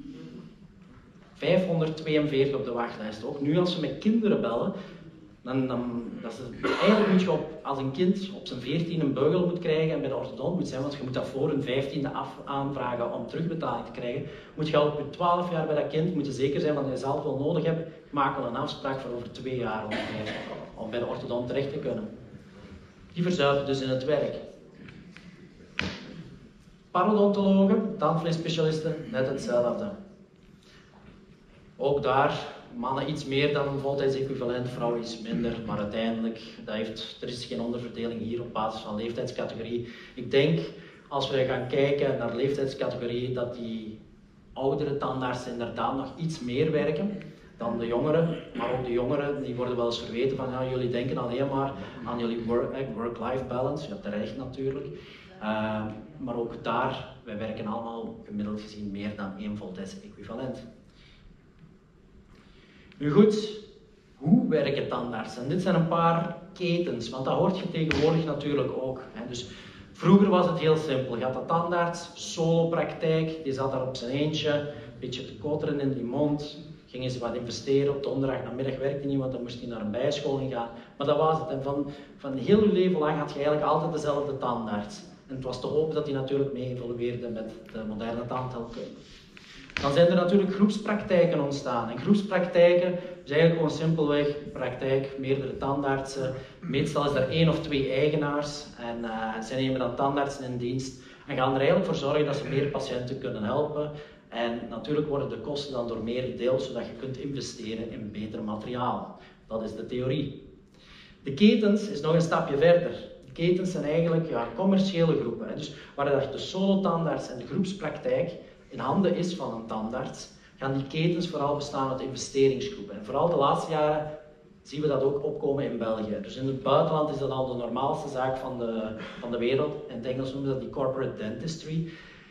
542 op de wachtlijst. Ook nu als we met kinderen bellen, eigenlijk moet je als een kind op zijn 14 een beugel moet krijgen en bij de orthodont moet zijn, want je moet dat voor een 15e aanvragen om terugbetaling te krijgen. Moet je al op je 12 jaar bij dat kind moeten zeker zijn dat je zelf wel nodig hebt. Ik maak wel een afspraak voor over 2 jaar ongeveer, om bij de orthodont terecht te kunnen. Die verzuipen dus in het werk. Parodontologen, tandvleesspecialisten, net hetzelfde. Ook daar, mannen iets meer dan een voltijdsequivalent, vrouwen iets minder, maar uiteindelijk, er is geen onderverdeling hier op basis van leeftijdscategorie. Ik denk, als we gaan kijken naar de leeftijdscategorie, dat die oudere tandartsen inderdaad nog iets meer werken dan de jongeren. Maar ook de jongeren, die worden wel eens verweten van, ja, jullie denken alleen maar aan jullie work-life balance, ja, terecht natuurlijk. Maar ook daar, wij werken allemaal gemiddeld gezien meer dan 1 voltijdsequivalent. Nu goed, hoe werken tandartsen? Dit zijn een paar ketens, want dat hoort je tegenwoordig natuurlijk ook. Dus vroeger was het heel simpel. Je had de tandarts, solopraktijk, die zat daar op zijn eentje, een beetje te koteren in die mond. Gingen ze wat investeren, op donderdag namiddag werkte hij niet, want dan moest hij naar een bijscholing gaan. Maar dat was het. En van heel je leven lang had je eigenlijk altijd dezelfde tandarts. En het was te hopen dat hij natuurlijk mee evolueerde met de moderne tandheelkunde. Dan zijn er natuurlijk groepspraktijken ontstaan. En groepspraktijken is eigenlijk gewoon simpelweg praktijk, meerdere tandartsen. Meestal is er 1 of 2 eigenaars en zij nemen dan tandartsen in dienst en gaan er eigenlijk voor zorgen dat ze meer patiënten kunnen helpen. En natuurlijk worden de kosten dan door meer gedeeld, zodat je kunt investeren in beter materiaal. Dat is de theorie. De ketens is nog een stapje verder. De ketens zijn eigenlijk commerciële groepen. Dus waar de solo-tandarts en de groepspraktijk in handen is van een tandarts, gaan die ketens vooral bestaan uit investeringsgroepen. En vooral de laatste jaren zien we dat ook opkomen in België. Dus in het buitenland is dat al de normaalste zaak van de wereld. In het Engels noemen we dat die corporate dentistry.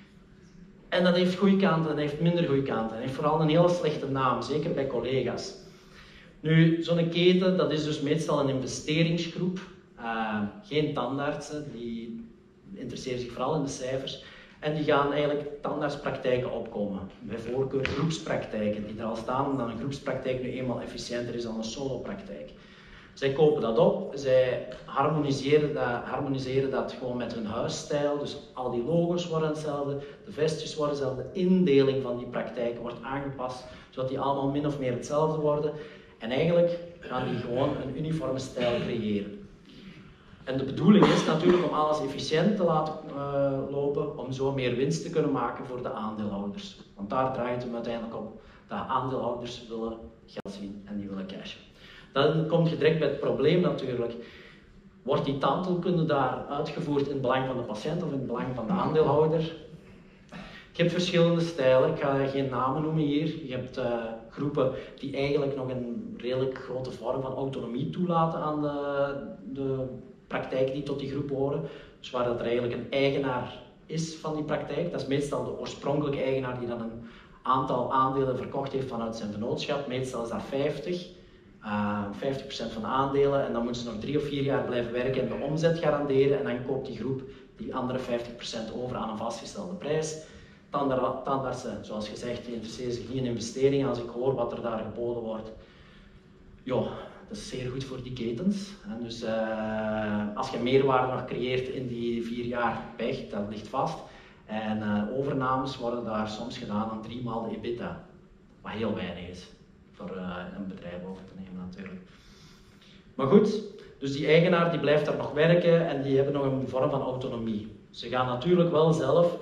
En dat heeft goede kanten en heeft minder goede kanten. En heeft vooral een hele slechte naam, zeker bij collega's. Nu, zo'n keten, dat is dus meestal een investeringsgroep. Geen tandartsen, die interesseren zich vooral in de cijfers. En die gaan eigenlijk tandartspraktijken opkomen. Bij voorkeur groepspraktijken die er al staan, omdat een groepspraktijk nu eenmaal efficiënter is dan een solopraktijk. Zij kopen dat op, zij harmoniseren dat gewoon met hun huisstijl. Dus al die logo's worden hetzelfde, de vestjes worden hetzelfde, de indeling van die praktijken wordt aangepast, zodat die allemaal min of meer hetzelfde worden. En eigenlijk gaan die gewoon een uniforme stijl creëren. En de bedoeling is natuurlijk om alles efficiënt te laten lopen, om zo meer winst te kunnen maken voor de aandeelhouders. Want daar draait het hem uiteindelijk op. De aandeelhouders willen geld zien en die willen cashen. Dan kom je direct bij het probleem natuurlijk. Wordt die tandheelkunde daar uitgevoerd in het belang van de patiënt of in het belang van de aandeelhouder? Je hebt verschillende stijlen, ik ga geen namen noemen hier. Je hebt groepen die eigenlijk nog een redelijk grote vorm van autonomie toelaten aan de praktijken die tot die groep horen. Dus waar dat er eigenlijk een eigenaar is van die praktijk. Dat is meestal de oorspronkelijke eigenaar die dan een aantal aandelen verkocht heeft vanuit zijn vennootschap. Meestal is dat 50% van de aandelen. En dan moeten ze nog 3 of 4 jaar blijven werken en de omzet garanderen. En dan koopt die groep die andere 50% over aan een vastgestelde prijs. Tandartsen, zoals gezegd, die interesseren zich niet in investeringen. Als ik hoor wat er daar geboden wordt, ja, dat is zeer goed voor die ketens. En dus als je meerwaarde nog creëert in die 4 jaar, pech, dat ligt vast. En overnames worden daar soms gedaan aan 3 maal de EBITDA, wat heel weinig is voor een bedrijf over te nemen natuurlijk. Maar goed, dus die eigenaar die blijft daar nog werken en die hebben nog een vorm van autonomie. Ze gaan natuurlijk wel zelf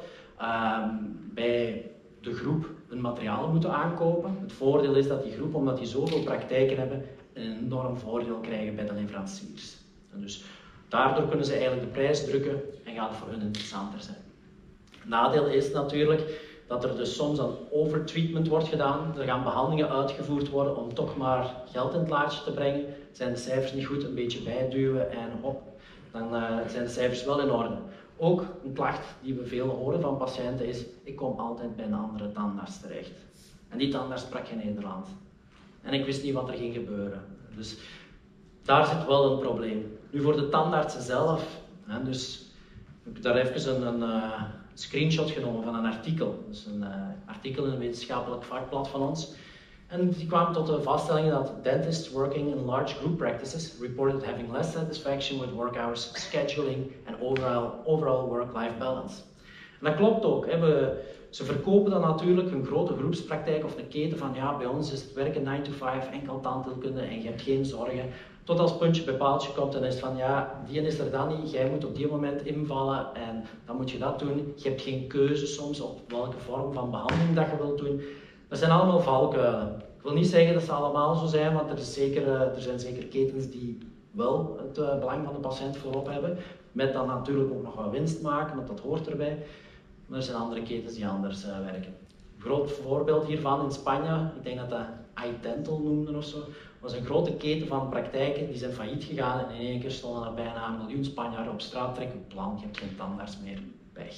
bij de groep hun materiaal moeten aankopen. Het voordeel is dat die groep, omdat die zoveel praktijken hebben, een enorm voordeel krijgen bij de leveranciers. En dus daardoor kunnen ze eigenlijk de prijs drukken en gaat het voor hun interessanter zijn. Het nadeel is natuurlijk dat er dus soms een overtreatment wordt gedaan. Er gaan behandelingen uitgevoerd worden om toch maar geld in het laadje te brengen. Zijn de cijfers niet goed, een beetje bijduwen en hop, dan zijn de cijfers wel in orde. Ook een klacht die we veel horen van patiënten is: ik kom altijd bij een andere tandarts terecht. En die tandarts sprak geen Nederlands. En ik wist niet wat er ging gebeuren. Dus daar zit wel een probleem. Nu voor de tandartsen zelf, hè, dus ik heb daar even een screenshot genomen van een artikel. Dus een artikel in een wetenschappelijk vakblad van ons. En die kwamen tot de vaststelling dat dentists working in large group practices reported having less satisfaction with work hours, scheduling en overall work-life balance. En dat klopt ook. Hè. Ze verkopen dan natuurlijk een grote groepspraktijk of een keten van ja, bij ons is het werken 9 to 5, enkel tandheelkunde en je hebt geen zorgen. Tot als puntje bij paaltje komt en is het van ja, die is er dan niet, jij moet op die moment invallen en dan moet je dat doen. Je hebt geen keuze soms op welke vorm van behandeling dat je wilt doen. Dat zijn allemaal valkuilen. Ik wil niet zeggen dat ze allemaal zo zijn, want er zijn zeker ketens die wel het belang van de patiënt voorop hebben. Met dan natuurlijk ook nog wat winst maken, want dat hoort erbij. Maar er zijn andere ketens die anders werken. Een groot voorbeeld hiervan in Spanje, ik denk dat dat iDental noemde of zo, was een grote keten van praktijken die zijn failliet gegaan en in één keer stonden er bijna 1 miljoen Spanjaarden op straat. Trek je plan, je hebt geen tandarts meer, weg.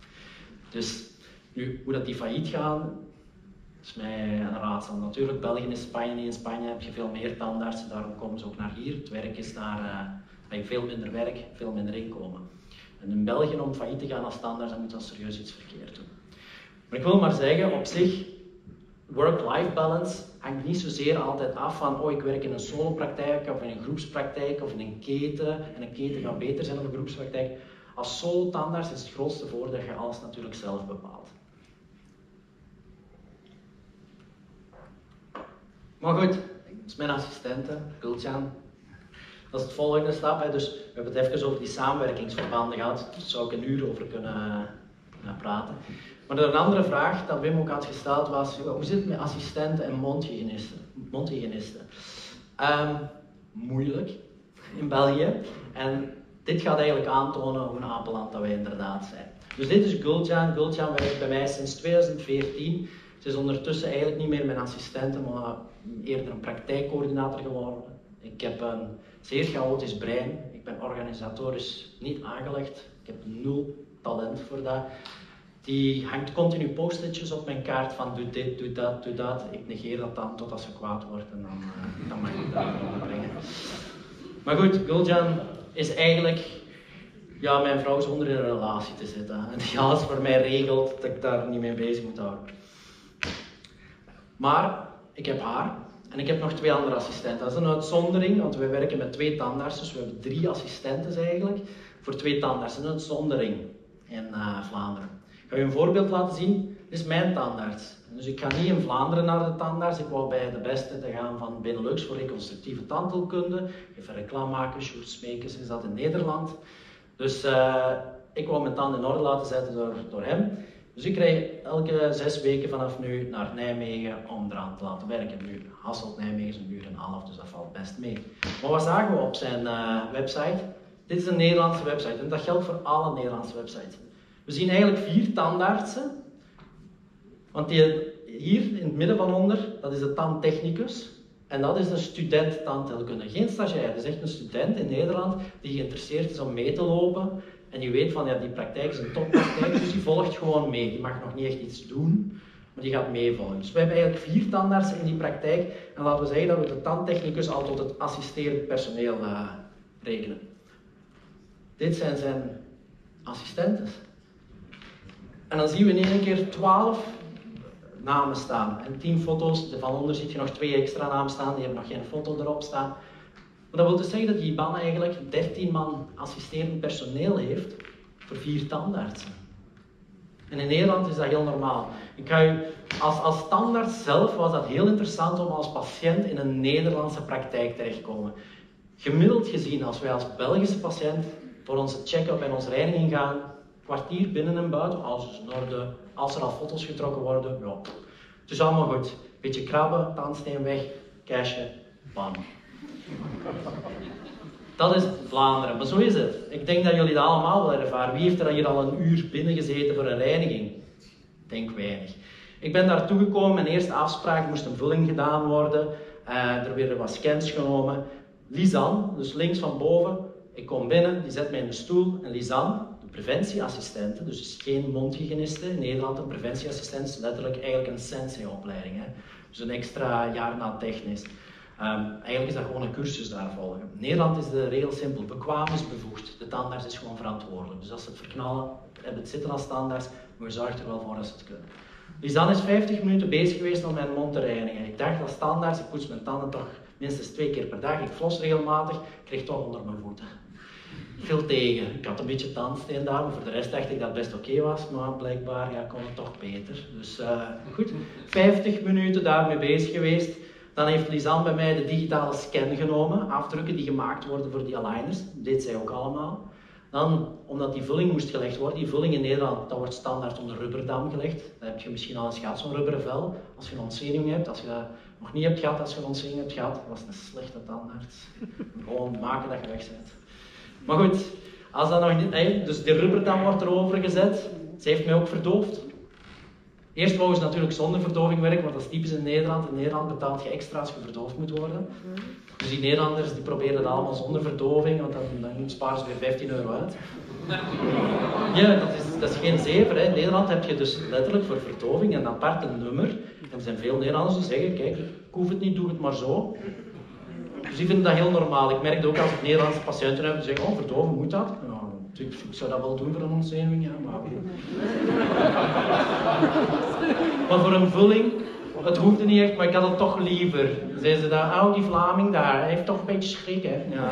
Dus nu, hoe dat die failliet gaan, is mij een raadsel. Natuurlijk, België is Spanje niet. In Spanje heb je veel meer tandartsen, daarom komen ze ook naar hier. Het werk is daar, veel minder werk, veel minder inkomen. En in België om failliet te gaan als tandarts, dan moet je serieus iets verkeerd doen. Maar ik wil maar zeggen, op zich, work-life balance hangt niet zozeer altijd af van oh, ik werk in een solopraktijk of in een groepspraktijk of in een keten. En een keten gaat beter zijn dan een groepspraktijk. Als solo-tandarts is het grootste voordeel dat je alles natuurlijk zelf bepaalt. Maar goed, dat is mijn assistente, Gulcan. Dat is het volgende stap. Hè. Dus we hebben het even over die samenwerkingsverbanden gehad. Daar zou ik een uur over kunnen praten. Maar een andere vraag dat Wim ook had gesteld was, hoe zit het met assistenten en mondhygiënisten? Moeilijk in België. En dit gaat eigenlijk aantonen hoe een apenland dat wij inderdaad zijn. Dus dit is Gulcan. Gulcan werkt bij mij sinds 2014. Ze is ondertussen eigenlijk niet meer mijn assistente, maar eerder een praktijkcoördinator geworden. Ik heb een zeer chaotisch brein. Ik ben organisatorisch niet aangelegd. Ik heb 0 talent voor dat. Die hangt continu post-itjes op mijn kaart van doe dit, doe dat, doe dat. Ik negeer dat dan totdat ze kwaad wordt en dan mag ik het daar brengen. Maar goed, Gulcan is eigenlijk ja, mijn vrouw zonder in een relatie te zitten. En die alles voor mij regelt dat ik daar niet mee bezig moet houden. Maar ik heb haar en ik heb nog 2 andere assistenten. Dat is een uitzondering, want wij werken met 2 tandartsen. Dus we hebben 3 assistenten eigenlijk voor 2 tandartsen. Een uitzondering in Vlaanderen. Ik ga je een voorbeeld laten zien. Dit is mijn tandarts. Dus ik ga niet in Vlaanderen naar de tandarts. Ik wou bij de beste te gaan van Benelux voor reconstructieve tandheelkunde. Even reclame maken, Sjoerd Smeekens is dat in Nederland. Dus ik wou mijn tanden in orde laten zetten door hem. Dus ik krijg elke 6 weken vanaf nu naar Nijmegen om eraan te laten werken. Nu, Hasselt-Nijmegen is een uur en een half, dus dat valt best mee. Maar wat zagen we op zijn website? Dit is een Nederlandse website en dat geldt voor alle Nederlandse websites. We zien eigenlijk 4 tandartsen, want die hier in het midden van onder, dat is de tandtechnicus. En dat is een student tandheelkunde. Geen stagiair, dat is echt een student in Nederland die geïnteresseerd is om mee te lopen. En die weet van, ja, die praktijk is een toppraktijk, dus die volgt gewoon mee. Die mag nog niet echt iets doen, maar die gaat meevolgen. Dus we hebben eigenlijk 4 tandartsen in die praktijk. En laten we zeggen dat we de tandtechnicus al tot het assisterend personeel rekenen. Dit zijn zijn assistenten. En dan zien we in één keer 12 namen staan. En 10 foto's, van onder zie je nog 2 extra namen staan, die hebben nog geen foto erop staan. Maar dat wil dus zeggen dat die IBAN eigenlijk 13 man assisterend personeel heeft voor 4 tandartsen. En in Nederland is dat heel normaal. Ik ga u, als tandarts zelf was dat heel interessant om als patiënt in een Nederlandse praktijk terecht te komen. Gemiddeld gezien, als wij als Belgische patiënt voor onze check-up en onze reiniging gaan, kwartier binnen en buiten, als er al foto's getrokken worden, ja, het is allemaal goed. Beetje krabben, tandsteen weg, kastje, bam. Dat is Vlaanderen, maar zo is het. Ik denk dat jullie dat allemaal wel ervaren. Wie heeft er hier al een uur binnen gezeten voor een reiniging? Ik denk weinig. Ik ben daartoe gekomen, mijn eerste afspraak moest een vulling gedaan worden. Er werden wat scans genomen. Lisanne, dus links van boven, ik kom binnen, die zet mij in de stoel. En Lisanne, de preventieassistente, dus geen mondhygiëniste. In Nederland een preventieassistent is letterlijk eigenlijk een sensei-opleiding. Dus een extra jaar na technisch. Eigenlijk is dat gewoon een cursus daar volgen. In Nederland is de regel simpel. Bekwaam is bevoegd. De tandarts is gewoon verantwoordelijk. Dus als ze het verknallen, hebben het zitten als tandarts, maar je zorgt er wel voor dat ze het kunnen. Lisanne is 50 minuten bezig geweest om mijn mond te reinigen. Ik dacht als tandarts, ik poets mijn tanden toch minstens 2 keer per dag. Ik flos regelmatig, ik kreeg toch onder mijn voeten. Veel tegen. Ik had een beetje tandsteen daar, maar voor de rest dacht ik dat het best oké was. Maar blijkbaar kon het toch beter. Dus goed, 50 minuten daarmee bezig geweest. Dan heeft Lisanne bij mij de digitale scan genomen, afdrukken die gemaakt worden voor die aligners. Dat deed zij ook allemaal. Dan, omdat die vulling moest gelegd worden, die vulling in Nederland, dat wordt standaard onder rubberdam gelegd. Dat heb je misschien al eens gehad, zo'n rubberen vel. Als je een ontzenuwing hebt, als je dat nog niet hebt gehad, als je een ontzenuwing hebt gehad, dat was een slechte tandarts. Gewoon maken dat je weg bent. Maar goed, als dat nog niet, dus die rubberdam wordt erover gezet. Ze heeft mij ook verdoofd. Eerst wou ze natuurlijk zonder verdoving werken, want dat is typisch in Nederland. In Nederland betaalt je extra als je verdoofd moet worden. Dus die Nederlanders die proberen dat allemaal zonder verdoving, want dan sparen ze weer 15 euro uit. Ja, dat is geen zever. In Nederland heb je dus letterlijk voor verdoving een apart nummer. En er zijn veel Nederlanders die zeggen, kijk, ik hoef het niet, doe het maar zo. Dus die vinden dat heel normaal. Ik merkte ook als ik Nederlandse patiënten heb die zeggen, oh, verdoven, moet dat? Nou, ik zou dat wel doen voor een ontzenuwing, ja, maar voor een vulling, het hoefde niet echt, maar ik had het toch liever. Dan zeiden ze dat, die Vlaming daar, hij heeft toch een beetje schrik, hè. Ja.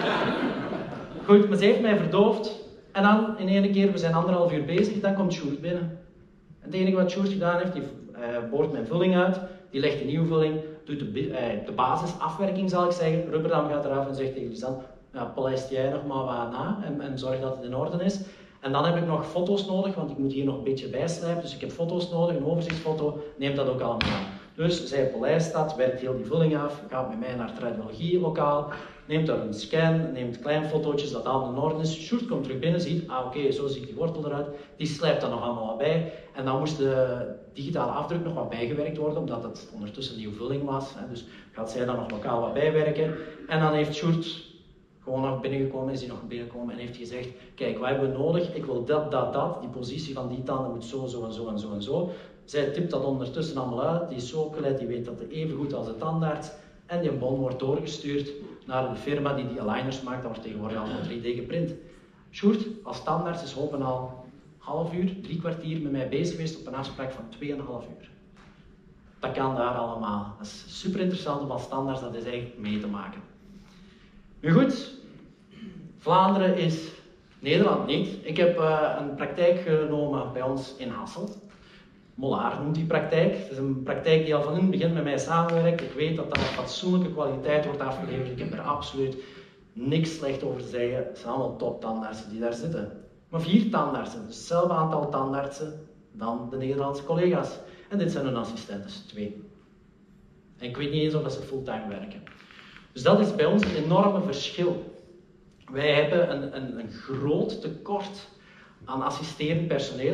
Goed, maar ze heeft mij verdoofd. En dan, in één keer, we zijn 1,5 uur bezig, dan komt Sjoerd binnen. En het enige wat Sjoerd gedaan heeft, die boort mijn vulling uit, die legt een nieuwe vulling, doet de basisafwerking, zal ik zeggen. Rubberdam gaat eraf en zegt tegen Lisanne, ja, polijst jij nog maar wat na en zorg dat het in orde is. En dan heb ik nog foto's nodig, want ik moet hier nog een beetje bijslijpen. Dus ik heb foto's nodig, een overzichtsfoto, neem dat ook allemaal aan. Dus zij polijst dat, werkt heel die vulling af, gaat met mij naar het radiologielokaal, neemt daar een scan, neemt kleine fotootjes dat allemaal in orde is. Sjoerd komt terug binnen, ziet, oké, zo ziet die wortel eruit. Die slijpt dan nog allemaal wat bij. En dan moest de digitale afdruk nog wat bijgewerkt worden, omdat het ondertussen een nieuwe vulling was. Dus gaat zij dan nog lokaal wat bijwerken. En dan heeft Sjoerd gewoon nog binnengekomen, is hij nog binnengekomen en heeft gezegd, kijk, wat hebben we nodig? Ik wil dat, die positie van die tanden moet zo en zo en zo en zo. Zij tipt dat ondertussen allemaal uit, die is zo opgeleid, die weet dat even goed als de tandarts. En die bon wordt doorgestuurd naar een firma die die aligners maakt, dat wordt tegenwoordig allemaal 3D geprint. Sjoerd, als tandarts is Hopen al half uur, 3 kwartier met mij bezig geweest op een afspraak van 2,5 uur. Dat kan daar allemaal. Dat is super interessant om als tandarts dat is eigenlijk mee te maken. Nu goed, Vlaanderen is Nederland niet. Ik heb een praktijk genomen bij ons in Hasselt. Molaar noemt die praktijk. Het is een praktijk die al van in het begin met mij samenwerkt. Ik weet dat daar een fatsoenlijke kwaliteit wordt afgeleverd. Ik heb er absoluut niks slecht over te zeggen. Het zijn allemaal top tandartsen die daar zitten. Maar 4 tandartsen, dus hetzelfde aantal tandartsen dan de Nederlandse collega's. En dit zijn hun assistenten, 2. En ik weet niet eens of ze fulltime werken. Dus dat is bij ons een enorme verschil. Wij hebben een groot tekort aan assisterend personeel.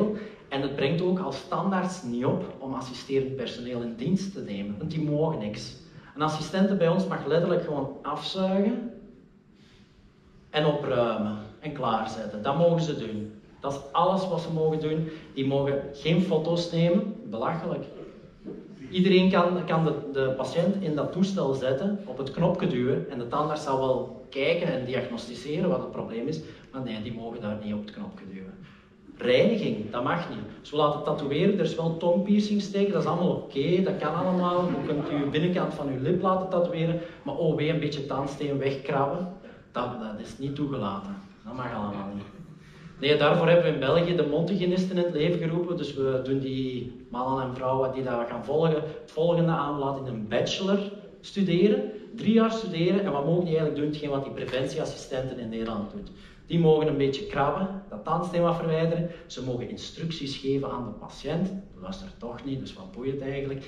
En het brengt ook als standaard niet op om assisterend personeel in dienst te nemen, want die mogen niks. Een assistente bij ons mag letterlijk gewoon afzuigen en opruimen en klaarzetten. Dat mogen ze doen. Dat is alles wat ze mogen doen. Die mogen geen foto's nemen, belachelijk. Iedereen kan de patiënt in dat toestel zetten, op het knopje duwen en de tandarts zal wel kijken en diagnosticeren wat het probleem is, maar nee, die mogen daar niet op het knopje duwen. Reiniging, dat mag niet. Zo laten tatoeëren, er is wel tongpiercing steken, dat is allemaal oké, dat kan allemaal. Je kunt je binnenkant van je lip laten tatoeëren, maar oh wee, een beetje tandsteen wegkrabben, dat is niet toegelaten. Dat mag allemaal niet. Nee, daarvoor hebben we in België de mondhygiënisten in het leven geroepen, dus we doen die mannen en vrouwen die dat gaan volgen, het volgende aan, we laten een bachelor studeren, 3 jaar studeren, en wat mogen die eigenlijk doen? Hetgeen wat die preventieassistenten in Nederland doen. Die mogen een beetje krabben, dat tandsteen wat verwijderen. Ze mogen instructies geven aan de patiënt. Dat luistert toch niet, dus wat boeit het eigenlijk.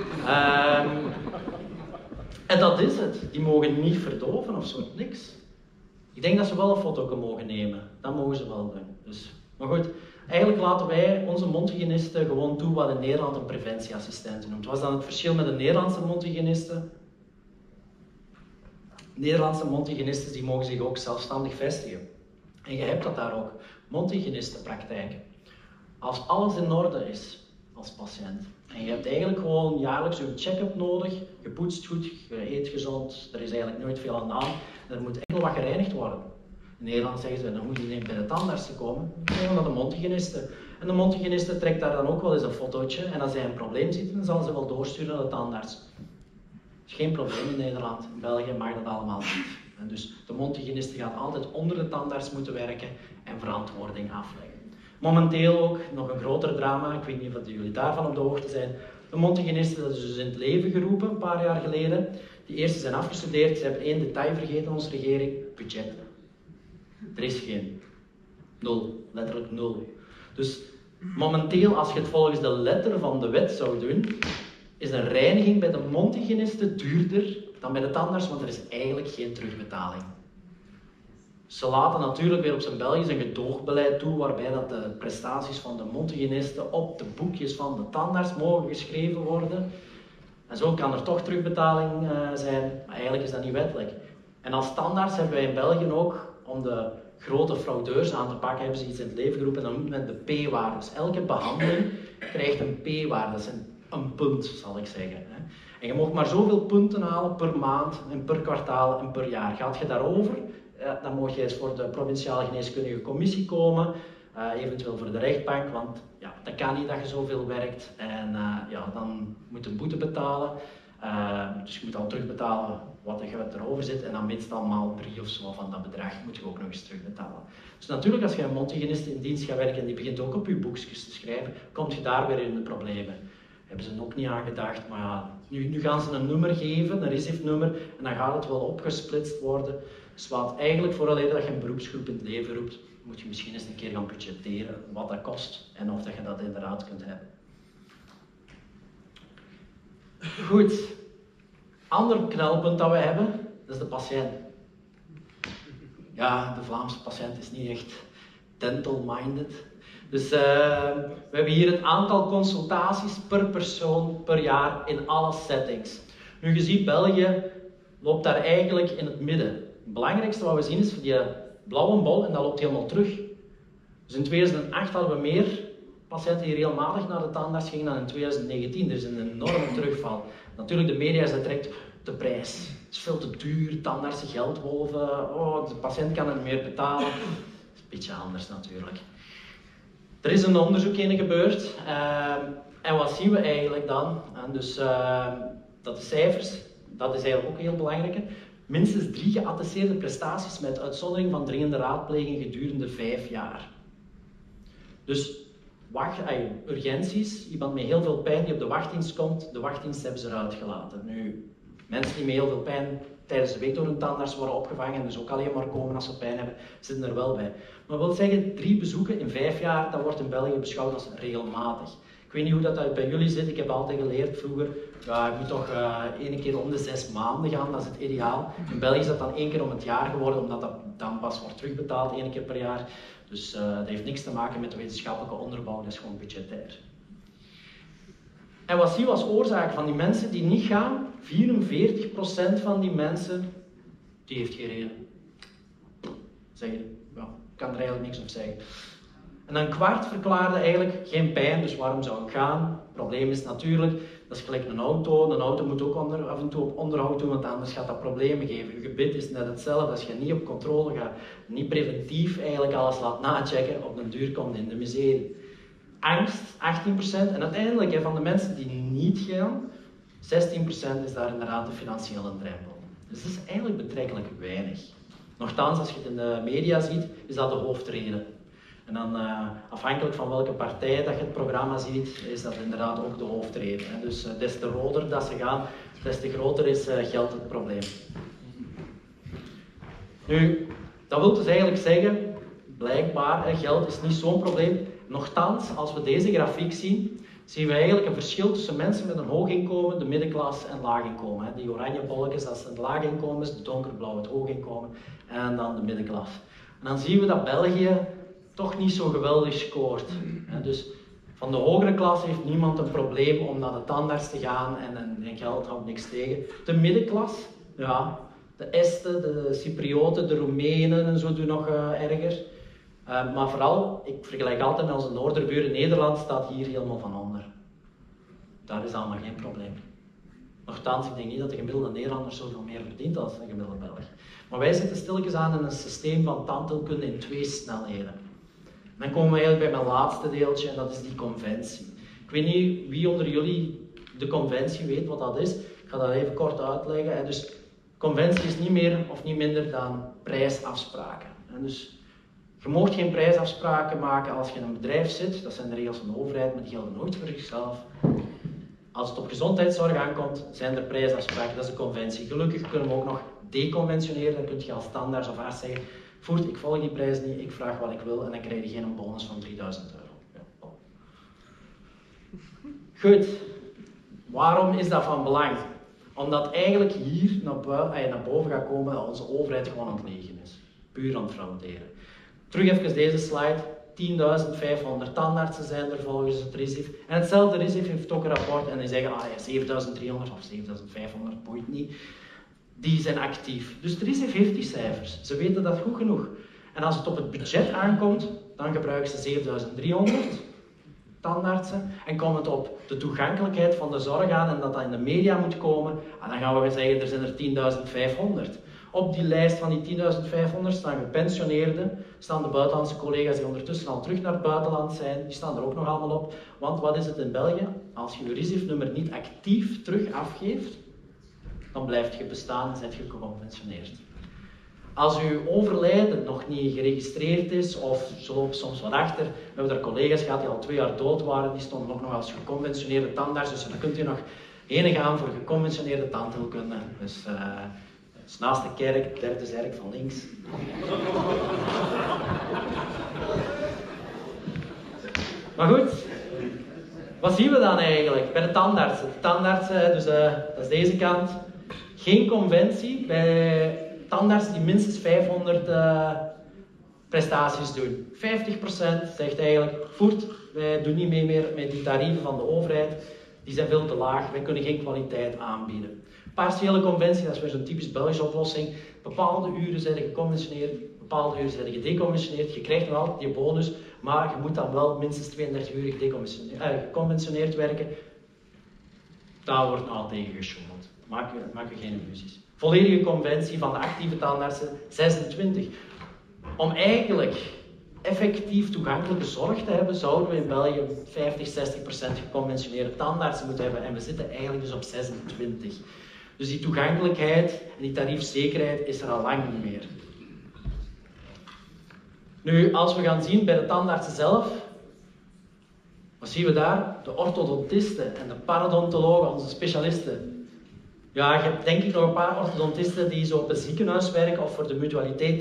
En dat is het. Die mogen niet verdoven of zo, niks. Ik denk dat ze wel een foto mogen nemen. Dat mogen ze wel doen. Dus, maar goed, eigenlijk laten wij onze mondhygiënisten gewoon doen wat in Nederland een preventieassistent noemt. Wat is dan het verschil met de Nederlandse mondhygiënisten? Nederlandse mondhygiënisten die mogen zich ook zelfstandig vestigen. En je hebt dat daar ook, mondhygiënistenpraktijken. Als alles in orde is als patiënt en je hebt eigenlijk gewoon jaarlijks een check-up nodig, je poetst goed, je eet gezond, er is eigenlijk nooit veel aan de hand, er moet enkel wat gereinigd worden. In Nederland zeggen ze, dan moet je niet bij de tandarts te komen, dan gaan we naar de mondhygiëniste. En de mondhygiëniste trekt daar dan ook wel eens een fotootje en als hij een probleem ziet, dan zal ze wel doorsturen naar de tandarts. Dat is geen probleem in Nederland, in België mag dat allemaal niet. En dus de mondhygiëniste gaat altijd onder de tandarts moeten werken en verantwoording afleggen. Momenteel ook nog een groter drama, ik weet niet of jullie daarvan op de hoogte zijn. De mondhygiënisten, dat is dus in het leven geroepen een paar jaar geleden. Die eerste zijn afgestudeerd, ze hebben 1 detail vergeten, onze regering, budget. Er is geen. 0, letterlijk 0. Dus momenteel, als je het volgens de letter van de wet zou doen, is een reiniging bij de mondhygiëniste duurder dan bij de tandarts, want er is eigenlijk geen terugbetaling. Ze laten natuurlijk weer op zijn Belgisch een gedoogbeleid toe, waarbij dat de prestaties van de mondhygiënisten op de boekjes van de tandarts mogen geschreven worden. En zo kan er toch terugbetaling zijn, maar eigenlijk is dat niet wettelijk. En als tandarts hebben wij in België ook, om de grote fraudeurs aan te pakken, hebben ze iets in het leven geroepen en dat noemt men de P-waarde. Dus elke behandeling krijgt een P-waarde, dat is een punt, zal ik zeggen. En je mag maar zoveel punten halen per maand en per kwartaal en per jaar. Gaat je daarover, dan mag je eens voor de provinciale geneeskundige commissie komen, eventueel voor de rechtbank, want ja, dat kan niet dat je zoveel werkt en dan moet je een boete betalen. Dus je moet al terugbetalen wat erover zit en dan meestal maal 3 of zo van dat bedrag moet je ook nog eens terugbetalen. Dus natuurlijk als je een mondhygiëniste in dienst gaat werken en die begint ook op je boekjes te schrijven, kom je daar weer in de problemen. Hebben ze ook niet aan gedacht, maar ja, nu gaan ze een nummer geven, een RISIF-nummer, en dan gaat het wel opgesplitst worden. Dus wat eigenlijk vooraleer dat je een beroepsgroep in het leven roept, moet je misschien eens een keer gaan budgetteren wat dat kost en of dat je dat inderdaad kunt hebben. Goed, ander knelpunt dat we hebben, dat is de patiënt. Ja, de Vlaamse patiënt is niet echt dental-minded. Dus we hebben hier het aantal consultaties per persoon per jaar in alle settings. Nu, je ziet, België loopt daar eigenlijk in het midden. Het belangrijkste wat we zien is die blauwe bol en dat loopt helemaal terug. Dus in 2008 hadden we meer patiënten die regelmatig naar de tandarts gingen dan in 2019. Er is een enorme terugval. Natuurlijk, de media is direct de prijs. Het is veel te duur, tandartsen geldwolven, de patiënt kan het niet meer betalen. Dat is een beetje anders natuurlijk. Er is een onderzoek in gebeurd en wat zien we eigenlijk dan? En dus dat de cijfers, dat is eigenlijk ook heel belangrijk. Minstens 3 geattesteerde prestaties met uitzondering van dringende raadpleging gedurende 5 jaar. Dus urgenties, iemand met heel veel pijn die op de wachtdienst komt, de wachtdienst hebben ze eruit gelaten. Nu, mensen die met heel veel pijn tijdens de week door een tandarts worden opgevangen en dus ook alleen maar komen als ze pijn hebben, zitten er wel bij. Maar dat wil zeggen, 3 bezoeken in 5 jaar, dat wordt in België beschouwd als regelmatig. Ik Ik weet niet hoe dat bij jullie zit. Ik heb altijd geleerd vroeger, ja, je moet toch 1 keer om de 6 maanden gaan, dat is het ideaal. In België is dat dan 1 keer om het jaar geworden, omdat dat dan pas wordt terugbetaald 1 keer per jaar. Dus dat heeft niks te maken met de wetenschappelijke onderbouw, dat is gewoon budgetair. En wat zien we als oorzaak van die mensen die niet gaan? 44% van die mensen, die heeft geen reden. Ja, ik kan er eigenlijk niks op zeggen. En een kwart verklaarde eigenlijk geen pijn, dus waarom zou ik gaan? Het probleem is natuurlijk, dat is gelijk een auto. Een auto moet ook af en toe op onderhoud doen, want anders gaat dat problemen geven. Je gebit is net hetzelfde, als je niet op controle gaat, niet preventief eigenlijk alles laat nachecken, op den duur komt in de miserie. Angst, 18%. En uiteindelijk, van de mensen die niet gaan, 16% is daar inderdaad de financiële drempel. Dus dat is eigenlijk betrekkelijk weinig. Nochtans, als je het in de media ziet, is dat de hoofdreden. En dan afhankelijk van welke partij dat je het programma ziet, is dat inderdaad ook de hoofdreden. Dus des te roder dat ze gaan, des te groter is geld het probleem. Nu, dat wil dus eigenlijk zeggen, blijkbaar, geld is niet zo'n probleem. Nochtans, als we deze grafiek zien, zien we eigenlijk een verschil tussen mensen met een hoog inkomen, de middenklasse en laag inkomen. Die oranje bolletjes, dat zijn de laag inkomens, de donkerblauw het hoog inkomen en dan de middenklasse. En dan zien we dat België toch niet zo geweldig scoort. Dus van de hogere klasse heeft niemand een probleem om naar de tandarts te gaan en geld houdt niks tegen. De middenklasse, ja, de Esten, de Cyprioten, de Roemenen en zo doen nog erger. Maar vooral, ik vergelijk altijd met onze noorderburen, Nederland staat hier helemaal van onder. Daar is allemaal geen probleem. Nochtans, ik denk niet dat de gemiddelde Nederlander zoveel meer verdient als de gemiddelde Belg. Maar wij zitten stilletjes aan in een systeem van tandheelkunde in 2 snelheden. En dan komen we eigenlijk bij mijn laatste deeltje en dat is die conventie. Ik weet niet wie onder jullie de conventie weet wat dat is. Ik ga dat even kort uitleggen. Dus conventie is niet meer of niet minder dan prijsafspraken. Dus je mag geen prijsafspraken maken als je in een bedrijf zit. Dat zijn de regels van de overheid, maar die gelden nooit voor zichzelf. Als het op gezondheidszorg aankomt, zijn er prijsafspraken. Dat is een conventie. Gelukkig kunnen we ook nog deconventioneren. Dan kun je als tandarts of arts zeggen, Voert, ik volg die prijs niet, ik vraag wat ik wil en dan krijg je geen bonus van €3000. Ja. Goed, waarom is dat van belang? Omdat eigenlijk hier naar boven gaat komen dat onze overheid gewoon aan het liegen is. Puur aan het frauderen. Terug even deze slide. 10.500 tandartsen zijn er volgens het RISIF. En hetzelfde RISIF heeft ook een rapport en die zeggen 7.300 of 7.500, boeit niet. Die zijn actief. Dus het RISIF heeft die cijfers. Ze weten dat goed genoeg. En als het op het budget aankomt, dan gebruiken ze 7.300 tandartsen. En komt het op de toegankelijkheid van de zorg aan en dat dat in de media moet komen, en dan gaan we zeggen er zijn er 10.500. Op die lijst van die 10.500 staan gepensioneerden, staan de buitenlandse collega's die ondertussen al terug naar het buitenland zijn, die staan er ook nog allemaal op. Want wat is het in België? Als je je RISIF-nummer niet actief terug afgeeft, dan blijft je bestaan en bent je geconventioneerd. Als uw overlijden nog niet geregistreerd is, of zo loopt soms wat achter, we hebben er collega's gehad die al 2 jaar dood waren, die stonden ook nog als geconventioneerde tandarts, dus dan kunt u nog heen gaan voor geconventioneerde tandheelkunde. Dus is naast de kerk, derde zerk van links. Maar goed, wat zien we dan eigenlijk bij de tandartsen? De tandartsen, dus dat is deze kant, geen conventie bij tandartsen die minstens 500 prestaties doen. 50% zegt eigenlijk, voert, wij doen niet mee meer met die tarieven van de overheid, die zijn veel te laag, wij kunnen geen kwaliteit aanbieden. Partiële conventie, dat is weer zo'n typisch Belgische oplossing. Bepaalde uren zijn geconventioneerd, bepaalde uren zijn gedeconventioneerd. Je krijgt nog altijd die bonus, maar je moet dan wel minstens 32 uur geconventioneerd werken. Daar wordt nog altijd tegen gesjoemeld. Maak je geen illusies. Volledige conventie van de actieve tandartsen, 26. Om eigenlijk effectief toegankelijke zorg te hebben, zouden we in België 50-60% geconventioneerde tandartsen moeten hebben. En we zitten eigenlijk dus op 26. Dus die toegankelijkheid en die tariefzekerheid is er al lang niet meer. Nu, als we gaan zien bij de tandartsen zelf, wat zien we daar? De orthodontisten en de parodontologen, onze specialisten. Ja, je hebt denk ik nog een paar orthodontisten die zo op een ziekenhuis werken of voor de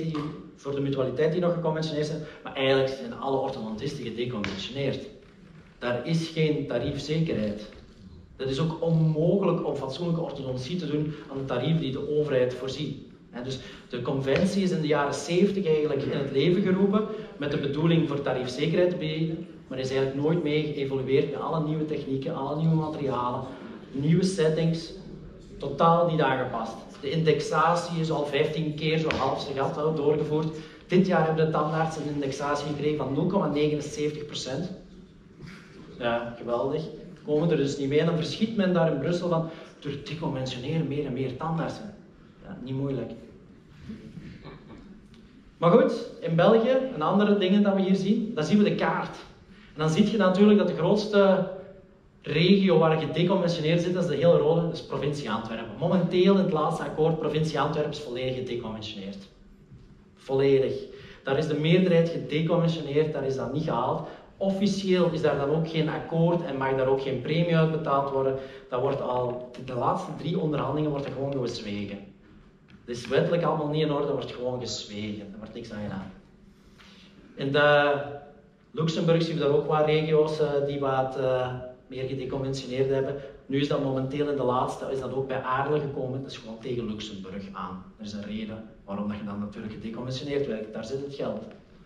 mutualiteit die nog geconventioneerd zijn, maar eigenlijk zijn alle orthodontisten gedeconventioneerd. Daar is geen tariefzekerheid. Het is ook onmogelijk om fatsoenlijke orthodontie te doen aan de tarieven die de overheid voorziet. Dus de conventie is in de jaren 70 eigenlijk in het leven geroepen met de bedoeling voor tariefzekerheid te bieden, maar is eigenlijk nooit mee geëvolueerd met alle nieuwe technieken, alle nieuwe materialen, nieuwe settings, totaal niet aangepast. De indexatie is al 15 keer zo half zijn gat doorgevoerd. Dit jaar hebben de tandartsen een indexatie gekregen van 0,79%. Ja, geweldig. Komen er dus niet mee en dan verschiet men daar in Brussel van door te conventioneren meer en meer tandartsen. Ja, niet moeilijk. Maar goed, in België, een andere dingen dat we hier zien, dan zien we de kaart. En dan zie je natuurlijk dat de grootste regio waar gedeconventioneerd zit, dat is de hele rode, dat is provincie Antwerpen. Momenteel in het laatste akkoord, provincie Antwerpen is volledig gedeconventioneerd. Volledig. Daar is de meerderheid gedeconventioneerd, daar is dat niet gehaald. Officieel is daar dan ook geen akkoord en mag daar ook geen premie uitbetaald worden. Dat wordt al, de laatste 3 onderhandelingen wordt er gewoon gezwegen. Het is wettelijk allemaal niet in orde, wordt gewoon gezwegen. Er wordt niks aan gedaan. In de Luxemburg zien we daar ook wat regio's die wat meer gedeconventioneerd hebben. Nu is dat momenteel in de laatste, is dat ook bij Aarle gekomen. Dat is gewoon tegen Luxemburg aan. Er is een reden waarom dat je dan natuurlijk gedeconventioneerd werkt. Daar zit het geld.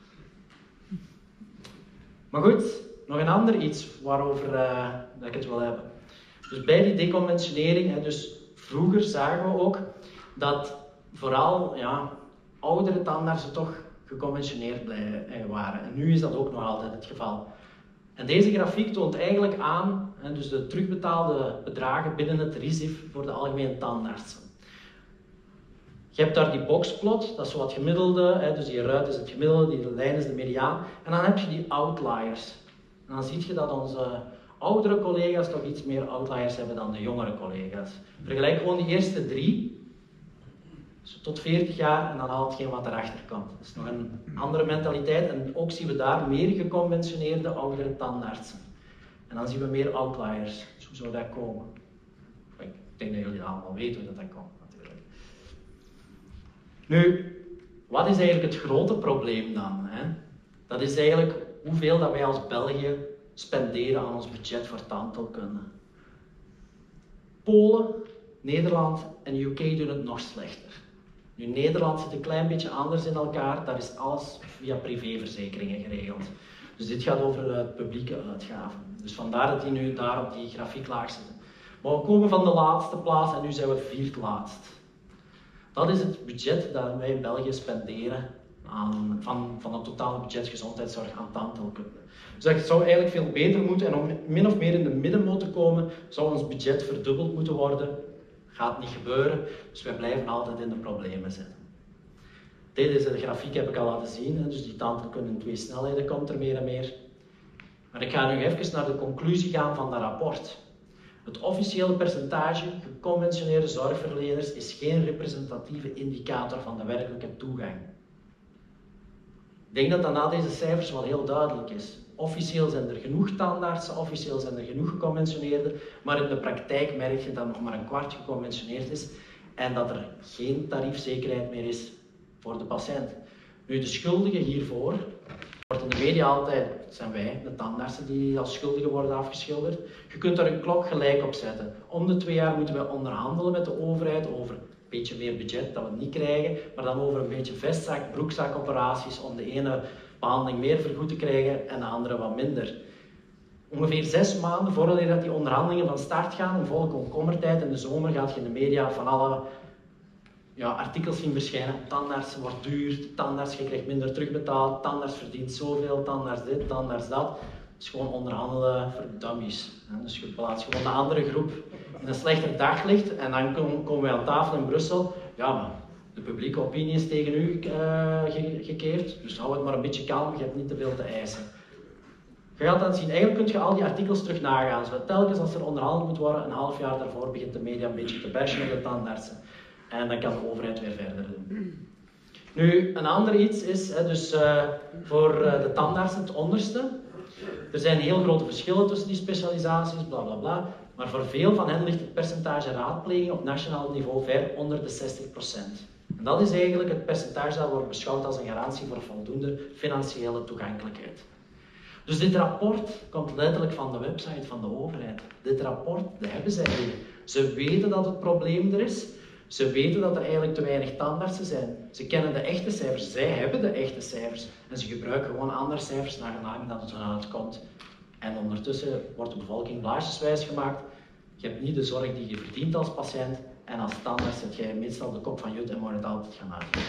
Maar goed, nog een ander iets waarover dat ik het wil hebben. Dus bij die deconventionering, dus vroeger zagen we ook dat vooral oudere tandartsen toch geconventioneerd waren. En nu is dat ook nog altijd het geval. En deze grafiek toont eigenlijk aan, dus de terugbetaalde bedragen binnen het RISIF voor de algemene tandartsen. Je hebt daar die boxplot, dat is zo wat gemiddelde, dus die ruit is het gemiddelde, die lijn is de mediaan. En dan heb je die outliers. En dan zie je dat onze oudere collega's toch iets meer outliers hebben dan de jongere collega's. Vergelijk gewoon die eerste 3, dus tot 40 jaar, en dan haal hetgeen wat erachter komt. Dat is nog een andere mentaliteit en ook zien we daar meer geconventioneerde oudere tandartsen. En dan zien we meer outliers. Dus hoe zou dat komen? Ik denk dat jullie allemaal weten hoe dat komt. Nu, wat is eigenlijk het grote probleem dan? Dat is eigenlijk hoeveel dat wij als België spenderen aan ons budget voor tandheelkunde. Polen, Nederland en UK doen het nog slechter. Nu, Nederland zit een klein beetje anders in elkaar, daar is alles via privéverzekeringen geregeld. Dus dit gaat over publieke uitgaven. Dus vandaar dat die nu daar op die grafiek-laag zitten. Maar we komen van de laatste plaats en nu zijn we 4e laatst. Dat is het budget dat wij in België spenderen van het totale budget gezondheidszorg aan tandheelkunde. Dus dat zou eigenlijk veel beter moeten en om min of meer in de middenmoot te komen, zou ons budget verdubbeld moeten worden. Gaat niet gebeuren, dus wij blijven altijd in de problemen zitten. Deze grafiek heb ik al laten zien, dus die tandheelkunde in 2 snelheden komt er meer en meer. Maar ik ga nu even naar de conclusie gaan van dat rapport. Het officiële percentage geconventioneerde zorgverleners is geen representatieve indicator van de werkelijke toegang. Ik denk dat dat na deze cijfers wel heel duidelijk is. Officieel zijn er genoeg tandartsen, officieel zijn er genoeg geconventioneerden, maar in de praktijk merk je dat nog maar een kwart geconventioneerd is en dat er geen tariefzekerheid meer is voor de patiënt. Nu, de schuldigen hiervoor wordt in de media altijd, het zijn wij, de tandartsen die als schuldigen worden afgeschilderd. Je kunt daar een klok gelijk op zetten. Om de 2 jaar moeten wij onderhandelen met de overheid over een beetje meer budget dat we niet krijgen, maar dan over een beetje vestzak, broekzakoperaties om de ene behandeling meer vergoed te krijgen en de andere wat minder. Ongeveer 6 maanden voordat die onderhandelingen van start gaan, in volle komkommertijd in de zomer, gaat je in de media van alle artikels zien verschijnen. Tandarts wordt duur, tandarts je krijgt minder terugbetaald, tandarts verdient zoveel, tandarts dit, tandarts dat. Het is gewoon onderhandelen voor dummies. Dus je plaatst gewoon de andere groep in een slechter daglicht en dan komen wij aan tafel in Brussel. Ja, maar de publieke opinie is tegen u gekeerd, dus hou het maar een beetje kalm, je hebt niet te veel te eisen. Je gaat dan zien, eigenlijk kun je al die artikels terug nagaan. Zo, telkens als er onderhandeld moet worden, een half jaar daarvoor begint de media een beetje te bashen op de tandartsen. En dan kan de overheid weer verder doen. Nu, een ander iets is, voor de tandartsen het onderste. Er zijn heel grote verschillen tussen die specialisaties, bla bla bla. Maar voor veel van hen ligt het percentage raadpleging op nationaal niveau ver onder de 60%. En dat is eigenlijk het percentage dat wordt beschouwd als een garantie voor voldoende financiële toegankelijkheid. Dus dit rapport komt letterlijk van de website van de overheid. Dit rapport, dat hebben zij hier. Ze weten dat het probleem er is. Ze weten dat er eigenlijk te weinig tandartsen zijn. Ze kennen de echte cijfers. Zij hebben de echte cijfers. En ze gebruiken gewoon andere cijfers naar gelang dat het eruit komt. En ondertussen wordt de bevolking blaasjeswijs gemaakt. Je hebt niet de zorg die je verdient als patiënt. En als tandarts zet jij meestal de kop van Jut en moet het altijd gaan uitgeven.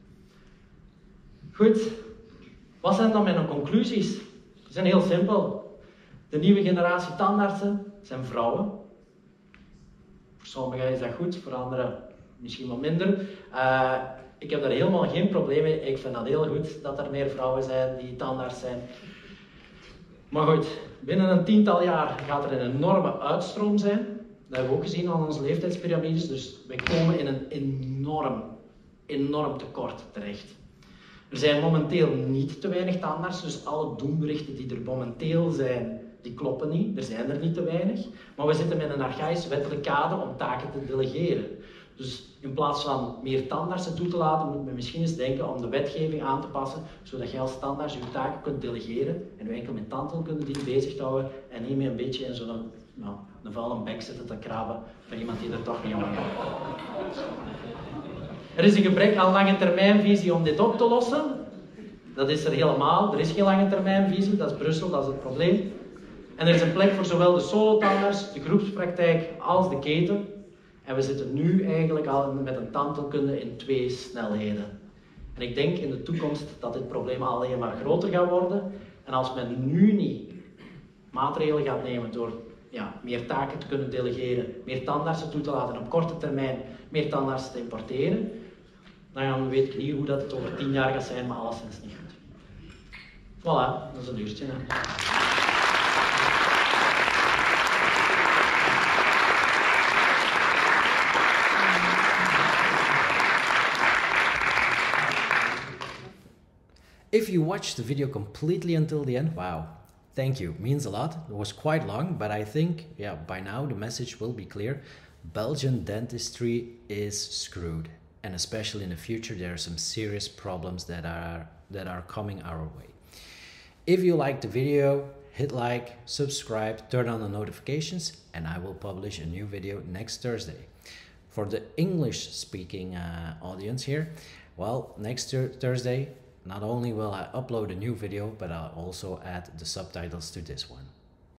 Goed. Wat zijn dan mijn conclusies? Die zijn heel simpel. De nieuwe generatie tandartsen zijn vrouwen. Voor sommigen is dat goed, voor anderen misschien wat minder. Ik heb daar helemaal geen probleem mee. Ik vind dat heel goed dat er meer vrouwen zijn die tandarts zijn. Maar goed, binnen een 10-tal jaar gaat er een enorme uitstroom zijn. Dat hebben we ook gezien aan onze leeftijdspyramides. Dus wij komen in een enorm tekort terecht. Er zijn momenteel niet te weinig tandartsen, dus alle doemberichten die er momenteel zijn, die kloppen niet. Er zijn er niet te weinig. Maar we zitten met een archaïsch wettelijk kader om taken te delegeren. Dus in plaats van meer tandartsen toe te laten, moet men misschien eens denken om de wetgeving aan te passen, zodat jij als tandarts je taken kunt delegeren en je enkel met tandheelkunde die bezig te houden en niet meer een beetje in zo'n een vuile bek zitten te krabben van iemand die er toch niet om gaat. Er is een gebrek aan lange termijnvisie om dit op te lossen. Dat is er helemaal. Er is geen lange termijnvisie, dat is Brussel, dat is het probleem. En er is een plek voor zowel de solotandarts, de groepspraktijk als de keten. En we zitten nu eigenlijk al met een tandheelkunde in 2 snelheden. En ik denk in de toekomst dat dit probleem alleen maar groter gaat worden. En als men nu niet maatregelen gaat nemen door meer taken te kunnen delegeren, meer tandartsen toe te laten en op korte termijn meer tandartsen te importeren, dan weet ik niet hoe dat het over 10 jaar gaat zijn, maar alleszins niet goed. Voilà, dat is een uurtje. Hè. If you watched the video completely until the end, wow, thank you, means a lot. It was quite long, but I think, by now the message will be clear. Belgian dentistry is screwed. And especially in the future, there are some serious problems that are coming our way. If you liked the video, hit like, subscribe, turn on the notifications, and I will publish a new video next Thursday. For the English-speaking audience here, well, next Thursday, not only will I upload a new video, but I'll also add the subtitles to this one.